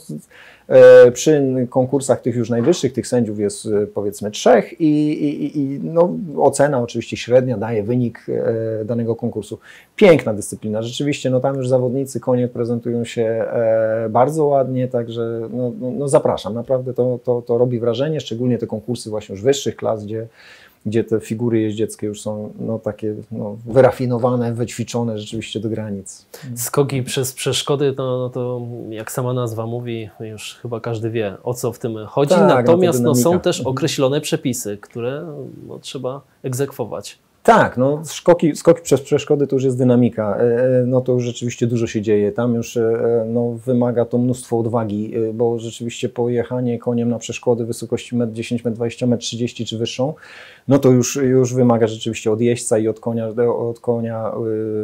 przy konkursach tych już najwyższych, tych sędziów jest powiedzmy 3 i ocena oczywiście średnia daje wynik danego konkursu. Piękna dyscyplina, rzeczywiście, tam już zawodnicy, konie prezentują się bardzo ładnie, także zapraszam, naprawdę to robi wrażenie, szczególnie te konkursy właśnie już wyższych klas, gdzie te figury jeździeckie już są takie wyrafinowane, wyćwiczone rzeczywiście do granic. Skoki przez przeszkody, to jak sama nazwa mówi, już chyba każdy wie, o co w tym chodzi. Tak, natomiast są też określone przepisy, które trzeba egzekwować. Tak, skoki przez przeszkody to już jest dynamika, to już rzeczywiście dużo się dzieje, tam już wymaga to mnóstwo odwagi, bo rzeczywiście pojechanie koniem na przeszkody wysokości 1,10 m, 1,20 m, 1,30 m czy wyższą, to już wymaga rzeczywiście od jeźdźca i od konia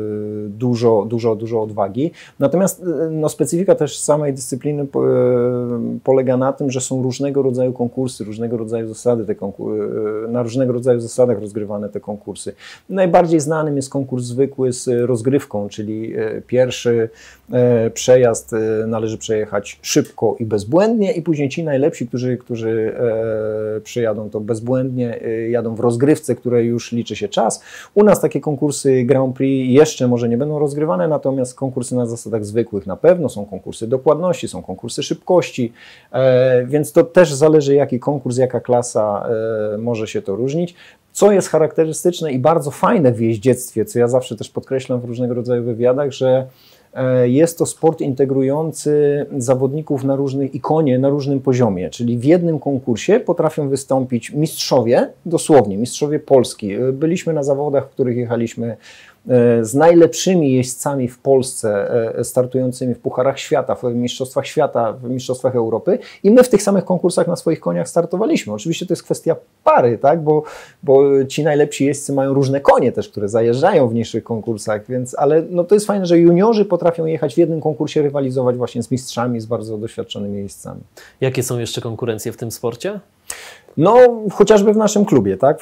dużo odwagi. Natomiast specyfika też samej dyscypliny polega na tym, że są różnego rodzaju konkursy, różnego rodzaju zasady, na różnego rodzaju zasadach rozgrywane te konkursy. Najbardziej znanym jest konkurs zwykły z rozgrywką, czyli pierwszy przejazd należy przejechać szybko i bezbłędnie i później ci najlepsi, którzy przejadą to bezbłędnie, jadą w rozgrywce, której już liczy się czas. U nas takie konkursy Grand Prix jeszcze może nie będą rozgrywane, natomiast konkursy na zasadach zwykłych na pewno, są konkursy dokładności, są konkursy szybkości, więc to też zależy jaki konkurs, jaka klasa może się to różnić. Co jest charakterystyczne i bardzo fajne w jeździectwie, co ja zawsze też podkreślam w różnego rodzaju wywiadach, że jest to sport integrujący zawodników na różnych i konie na różnym poziomie, czyli w jednym konkursie potrafią wystąpić mistrzowie, dosłownie mistrzowie Polski. Byliśmy na zawodach, w których jechaliśmy z najlepszymi jeźdźcami w Polsce, startującymi w Pucharach Świata, w Mistrzostwach Świata, w Mistrzostwach Europy i my w tych samych konkursach na swoich koniach startowaliśmy. Oczywiście to jest kwestia pary, tak? bo ci najlepsi jeźdźcy mają różne konie też, które zajeżdżają w niższych konkursach, ale no to jest fajne, że juniorzy potrafią jechać w jednym konkursie, rywalizować właśnie z mistrzami, z bardzo doświadczonymi jeźdźcami. Jakie są jeszcze konkurencje w tym sporcie? No, chociażby w naszym klubie, tak,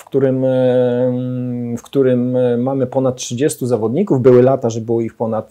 w którym mamy ponad 30 zawodników. Były lata, że było ich ponad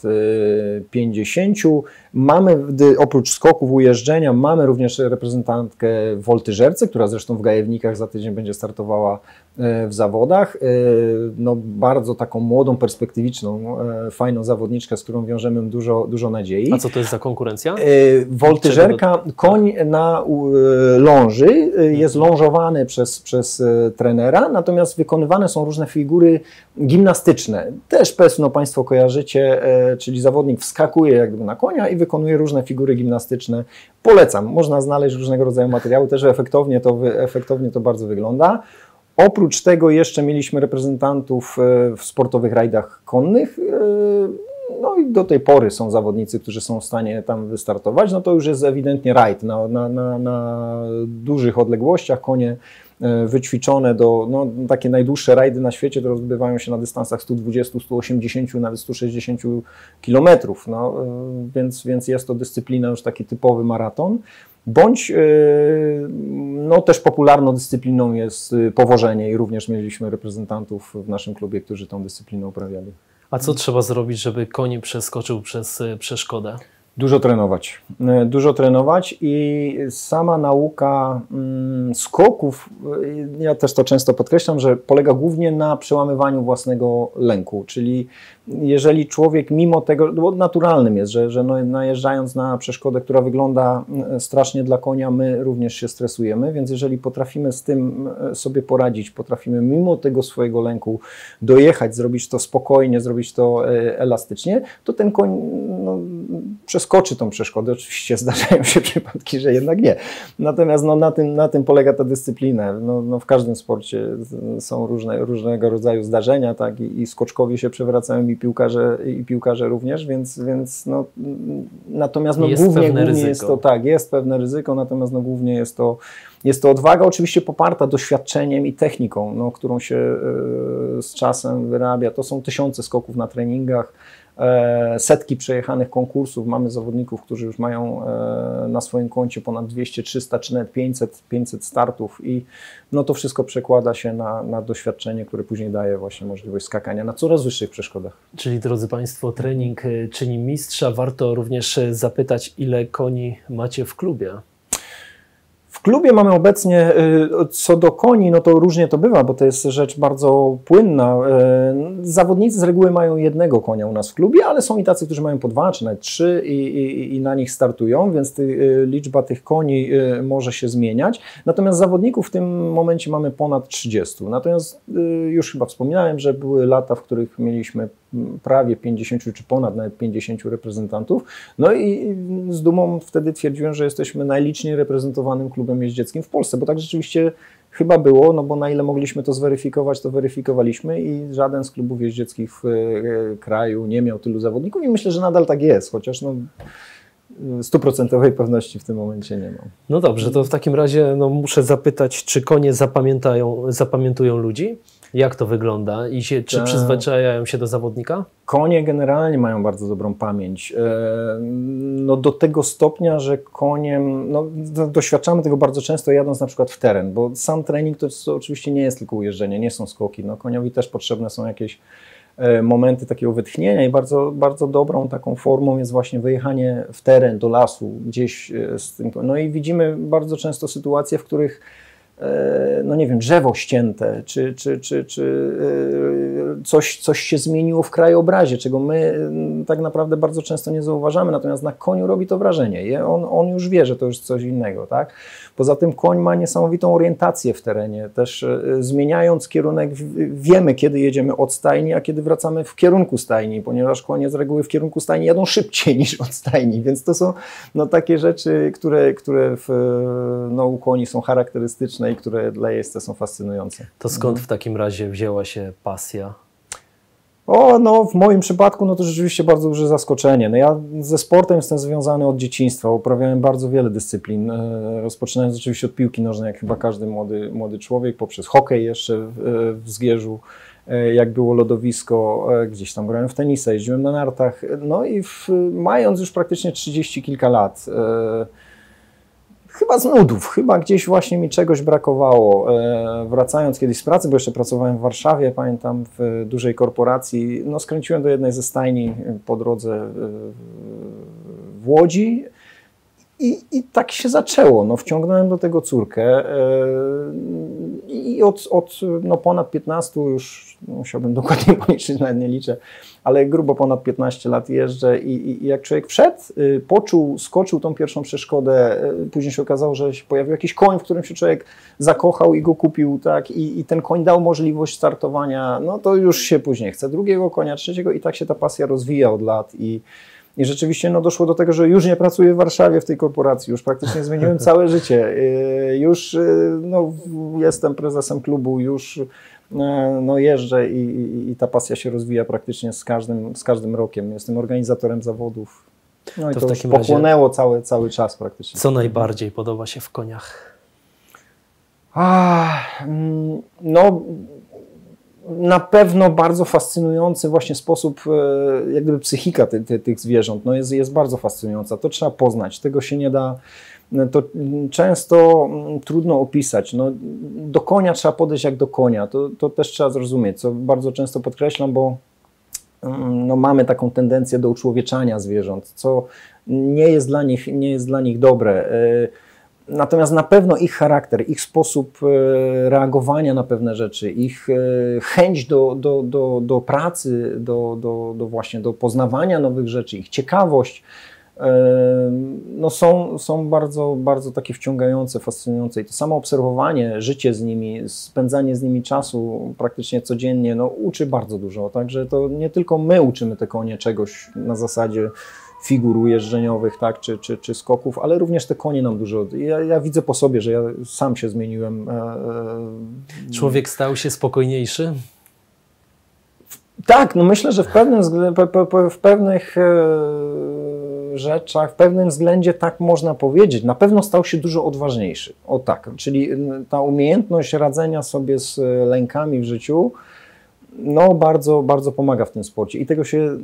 50. Mamy, oprócz skoków, ujeżdżenia, mamy również reprezentantkę w woltyżerce, która zresztą w Gajewnikach za tydzień będzie startowała w zawodach. No, bardzo taką młodą, perspektywiczną, fajną zawodniczkę, z którą wiążemy dużo nadziei. A co to jest za konkurencja? Woltyżerka, koń na ląży, jest lążowany przez trenera, natomiast wykonywane są różne figury gimnastyczne. Też pewno Państwo kojarzycie, czyli zawodnik wskakuje jak gdyby na konia i wykonuje różne figury gimnastyczne. Polecam, można znaleźć różnego rodzaju materiały, też efektownie to bardzo wygląda. Oprócz tego jeszcze mieliśmy reprezentantów w sportowych rajdach konnych. No i do tej pory są zawodnicy, którzy są w stanie tam wystartować. No to już jest ewidentnie rajd na dużych odległościach. Konie wyćwiczone do, takie najdłuższe rajdy na świecie to odbywają się na dystansach 120, 180, nawet 160 kilometrów. No, więc jest to dyscyplina już taki typowy maraton. Bądź no, też popularną dyscypliną jest powożenie i również mieliśmy reprezentantów w naszym klubie, którzy tą dyscyplinę uprawiali. A co trzeba zrobić, żeby koń przeskoczył przez przeszkodę? Dużo trenować i sama nauka skoków, ja też to często podkreślam, że polega głównie na przełamywaniu własnego lęku, czyli jeżeli człowiek mimo tego, bo naturalnym jest, że najeżdżając na przeszkodę, która wygląda strasznie dla konia, my również się stresujemy, więc jeżeli potrafimy z tym sobie poradzić, potrafimy mimo tego swojego lęku dojechać, zrobić to spokojnie, zrobić to elastycznie, to ten koń przeskoczy tą przeszkodę. Oczywiście zdarzają się przypadki, że jednak nie. Natomiast na tym polega ta dyscyplina. W każdym sporcie są różnego rodzaju zdarzenia, tak? I skoczkowie się przewracają i piłkarze również, więc natomiast głównie jest to tak, jest pewne ryzyko, natomiast głównie jest to odwaga, oczywiście poparta doświadczeniem i techniką, którą się z czasem wyrabia. To są tysiące skoków na treningach, setki przejechanych konkursów. Mamy zawodników, którzy już mają na swoim koncie ponad 200, 300 czy nawet 500 startów i to wszystko przekłada się na doświadczenie, które później daje właśnie możliwość skakania na coraz wyższych przeszkodach. Czyli drodzy Państwo, trening czyni mistrza. Warto również zapytać, ile koni macie w klubie? W klubie mamy obecnie, co do koni, to różnie to bywa, bo to jest rzecz bardzo płynna. Zawodnicy z reguły mają jednego konia u nas w klubie, ale są i tacy, którzy mają po 2 czy nawet 3 i na nich startują, więc liczba tych koni może się zmieniać. Natomiast zawodników w tym momencie mamy ponad 30. Natomiast już chyba wspominałem, że były lata, w których mieliśmy prawie 50 czy ponad nawet 50 reprezentantów. No i z dumą wtedy twierdziłem, że jesteśmy najliczniej reprezentowanym klubem jeździeckim w Polsce, bo tak rzeczywiście chyba było, bo na ile mogliśmy to zweryfikować, to weryfikowaliśmy i żaden z klubów jeździeckich w kraju nie miał tylu zawodników i myślę, że nadal tak jest, chociaż 100% pewności w tym momencie nie mam. No dobrze, to w takim razie muszę zapytać, czy konie zapamiętują ludzi? Jak to wygląda? Czy przyzwyczajają się do zawodnika? Konie generalnie mają bardzo dobrą pamięć. Do tego stopnia, że koniem, doświadczamy tego bardzo często jadąc na przykład w teren, bo sam trening to oczywiście nie jest tylko ujeżdżenie, nie są skoki. Koniowi też potrzebne są jakieś momenty takiego wytchnienia i bardzo, bardzo dobrą taką formą jest właśnie wyjechanie w teren, do lasu, gdzieś z tym. I widzimy bardzo często sytuacje, w których drzewo ścięte, czy coś się zmieniło w krajobrazie, czego my tak naprawdę bardzo często nie zauważamy, natomiast na koniu robi to wrażenie. On już wie, że to już coś innego, tak? Poza tym koń ma niesamowitą orientację w terenie, też zmieniając kierunek wiemy, kiedy jedziemy od stajni, a kiedy wracamy w kierunku stajni, ponieważ konie z reguły w kierunku stajni jadą szybciej niż od stajni, więc to są takie rzeczy, które u koni są charakterystyczne i które dla jeźdźca są fascynujące. To skąd w takim razie wzięła się pasja? W moim przypadku to rzeczywiście bardzo duże zaskoczenie. Ja ze sportem jestem związany od dzieciństwa, uprawiałem bardzo wiele dyscyplin, rozpoczynając oczywiście od piłki nożnej, jak chyba każdy młody człowiek, poprzez hokej jeszcze w Zgierzu, jak było lodowisko, gdzieś tam grałem w tenisa, jeździłem na nartach, mając już praktycznie 30 kilka lat, chyba z nudów, chyba gdzieś właśnie mi czegoś brakowało. Wracając kiedyś z pracy, bo jeszcze pracowałem w Warszawie, pamiętam, w dużej korporacji, skręciłem do jednej ze stajni po drodze w Łodzi i tak się zaczęło. Wciągnąłem do tego córkę i od ponad 15 już, musiałbym dokładnie policzyć, nawet nie liczę, ale grubo ponad 15 lat jeżdżę i jak człowiek wszedł, poczuł, skoczył tą pierwszą przeszkodę, później się okazało, że się pojawił jakiś koń, w którym się człowiek zakochał i go kupił, tak, i ten koń dał możliwość startowania, to już się później chce drugiego konia, trzeciego i tak się ta pasja rozwija od lat i rzeczywiście doszło do tego, że już nie pracuję w Warszawie w tej korporacji, już praktycznie zmieniłem całe życie, już jestem prezesem klubu, już jeżdżę i ta pasja się rozwija praktycznie z każdym rokiem. Jestem organizatorem zawodów. I to już pochłonęło cały czas praktycznie. Co najbardziej podoba się w koniach? Na pewno bardzo fascynujący właśnie sposób, jak gdyby psychika tych zwierząt, jest bardzo fascynująca. To trzeba poznać, tego się nie da, to często trudno opisać. Do konia trzeba podejść jak do konia, to też trzeba zrozumieć, co bardzo często podkreślam, bo mamy taką tendencję do uczłowieczania zwierząt, co nie jest dla nich dobre. Natomiast na pewno ich charakter, ich sposób reagowania na pewne rzeczy, ich chęć do pracy, właśnie do poznawania nowych rzeczy, ich ciekawość są bardzo, bardzo takie wciągające, fascynujące. I to samo obserwowanie, życie z nimi, spędzanie z nimi czasu praktycznie codziennie uczy bardzo dużo. Także to nie tylko my uczymy te konie czegoś na zasadzie figur jeżdżeniowych, tak, czy skoków, ale również te konie nam dużo. Ja widzę po sobie, że ja sam się zmieniłem. Człowiek stał się spokojniejszy? Tak, myślę, że w pewnych rzeczach, w pewnym względzie tak można powiedzieć. Na pewno stał się dużo odważniejszy. O tak, czyli ta umiejętność radzenia sobie z lękami w życiu bardzo, bardzo pomaga w tym sporcie i tego się,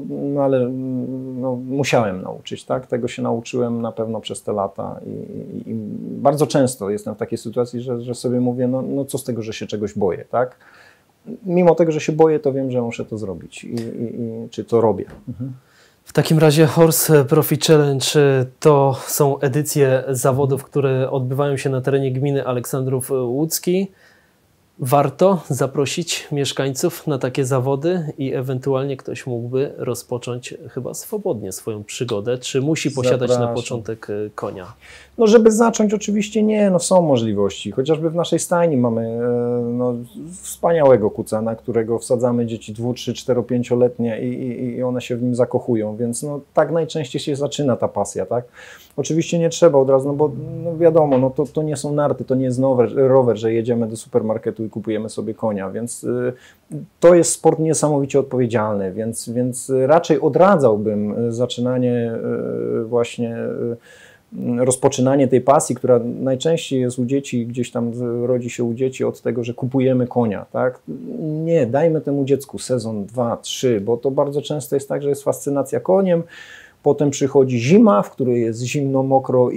musiałem nauczyć, tak? Tego się nauczyłem na pewno przez te lata i bardzo często jestem w takiej sytuacji, że sobie mówię, co z tego, że się czegoś boję, tak? Mimo tego, że się boję, to wiem, że muszę to zrobić czy to robię. W takim razie Horse Profi Challenge to są edycje zawodów, które odbywają się na terenie gminy Aleksandrów Łódzki. Warto zaprosić mieszkańców na takie zawody i ewentualnie ktoś mógłby rozpocząć chyba swobodnie swoją przygodę. Czy musi posiadać na początek konia? Żeby zacząć oczywiście nie, są możliwości. Chociażby w naszej stajni mamy wspaniałego kucana, którego wsadzamy dzieci 2-, 3-, 4-, 5-letnie i one się w nim zakochują, więc tak najczęściej się zaczyna ta pasja, tak? Oczywiście nie trzeba od razu, bo wiadomo, to nie są narty, to nie jest rower, że jedziemy do supermarketu i kupujemy sobie konia, więc to jest sport niesamowicie odpowiedzialny, więc raczej odradzałbym zaczynanie właśnie rozpoczynanie tej pasji, która najczęściej jest u dzieci, gdzieś tam rodzi się u dzieci od tego, że kupujemy konia, tak? Nie, dajmy temu dziecku sezon, 2, 3, bo to bardzo często jest tak, że jest fascynacja koniem, potem przychodzi zima, w której jest zimno, mokro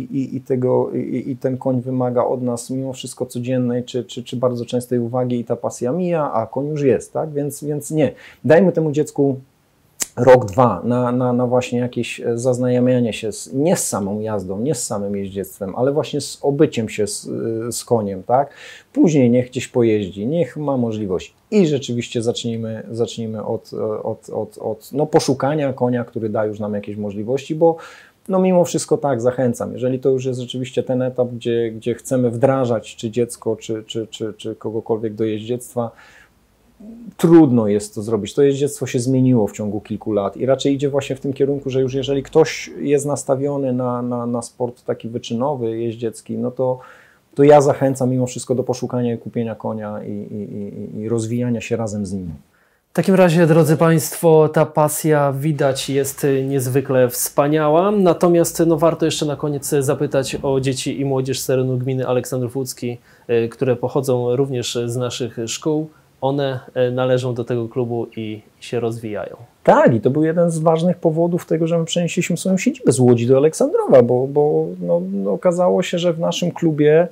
i ten koń wymaga od nas mimo wszystko codziennej czy bardzo częstej uwagi i ta pasja mija, a koń już jest, tak? Więc nie, dajmy temu dziecku rok, dwa na właśnie jakieś zaznajamianie się nie z samą jazdą, nie z samym jeździectwem, ale właśnie z obyciem się z koniem, tak? Później niech gdzieś pojeździ, niech ma możliwość i rzeczywiście zacznijmy od poszukania konia, który da już nam jakieś możliwości, bo no mimo wszystko tak, zachęcam. Jeżeli to już jest rzeczywiście ten etap, gdzie chcemy wdrażać czy dziecko, czy kogokolwiek do jeździectwa, trudno jest to zrobić. To jeździectwo się zmieniło w ciągu kilku lat i raczej idzie właśnie w tym kierunku, że już jeżeli ktoś jest nastawiony na sport taki wyczynowy, jeździecki, no to ja zachęcam mimo wszystko do poszukania i kupienia konia i rozwijania się razem z nim. W takim razie, drodzy Państwo, ta pasja widać jest niezwykle wspaniała, natomiast warto jeszcze na koniec zapytać o dzieci i młodzież z terenu gminy Aleksandrów Łódzki, które pochodzą również z naszych szkół. One należą do tego klubu i się rozwijają. Tak, i to był jeden z ważnych powodów tego, że my przenieśliśmy swoją siedzibę z Łodzi do Aleksandrowa, bo okazało się, że w naszym klubie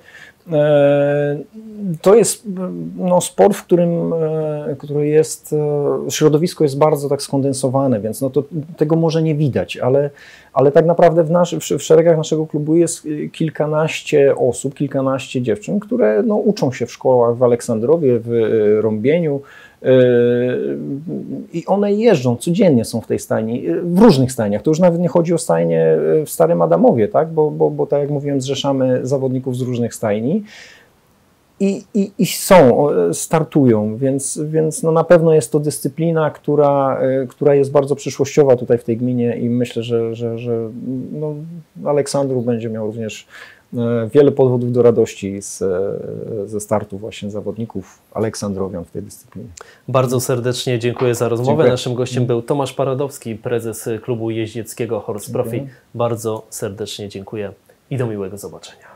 to jest sport, w którym środowisko jest bardzo tak skondensowane, więc to tego może nie widać, ale tak naprawdę w szeregach naszego klubu jest kilkanaście osób, kilkanaście dziewczyn, które uczą się w szkołach w Aleksandrowie, w Rąbieniu, i one jeżdżą, codziennie są w tej stajni, w różnych stajniach. To już nawet nie chodzi o stajnie w Starym Adamowie, tak? Bo tak jak mówiłem, zrzeszamy zawodników z różnych stajni i startują, więc na pewno jest to dyscyplina, która jest bardzo przyszłościowa tutaj w tej gminie i myślę, że Aleksandrów będzie miał również wiele powodów do radości ze startu właśnie zawodników aleksandrowian w tej dyscyplinie. Bardzo serdecznie dziękuję za rozmowę. Dziękuję. Naszym gościem był Tomasz Paradowski, prezes klubu jeździeckiego Horse Profi. Bardzo serdecznie dziękuję i do miłego zobaczenia.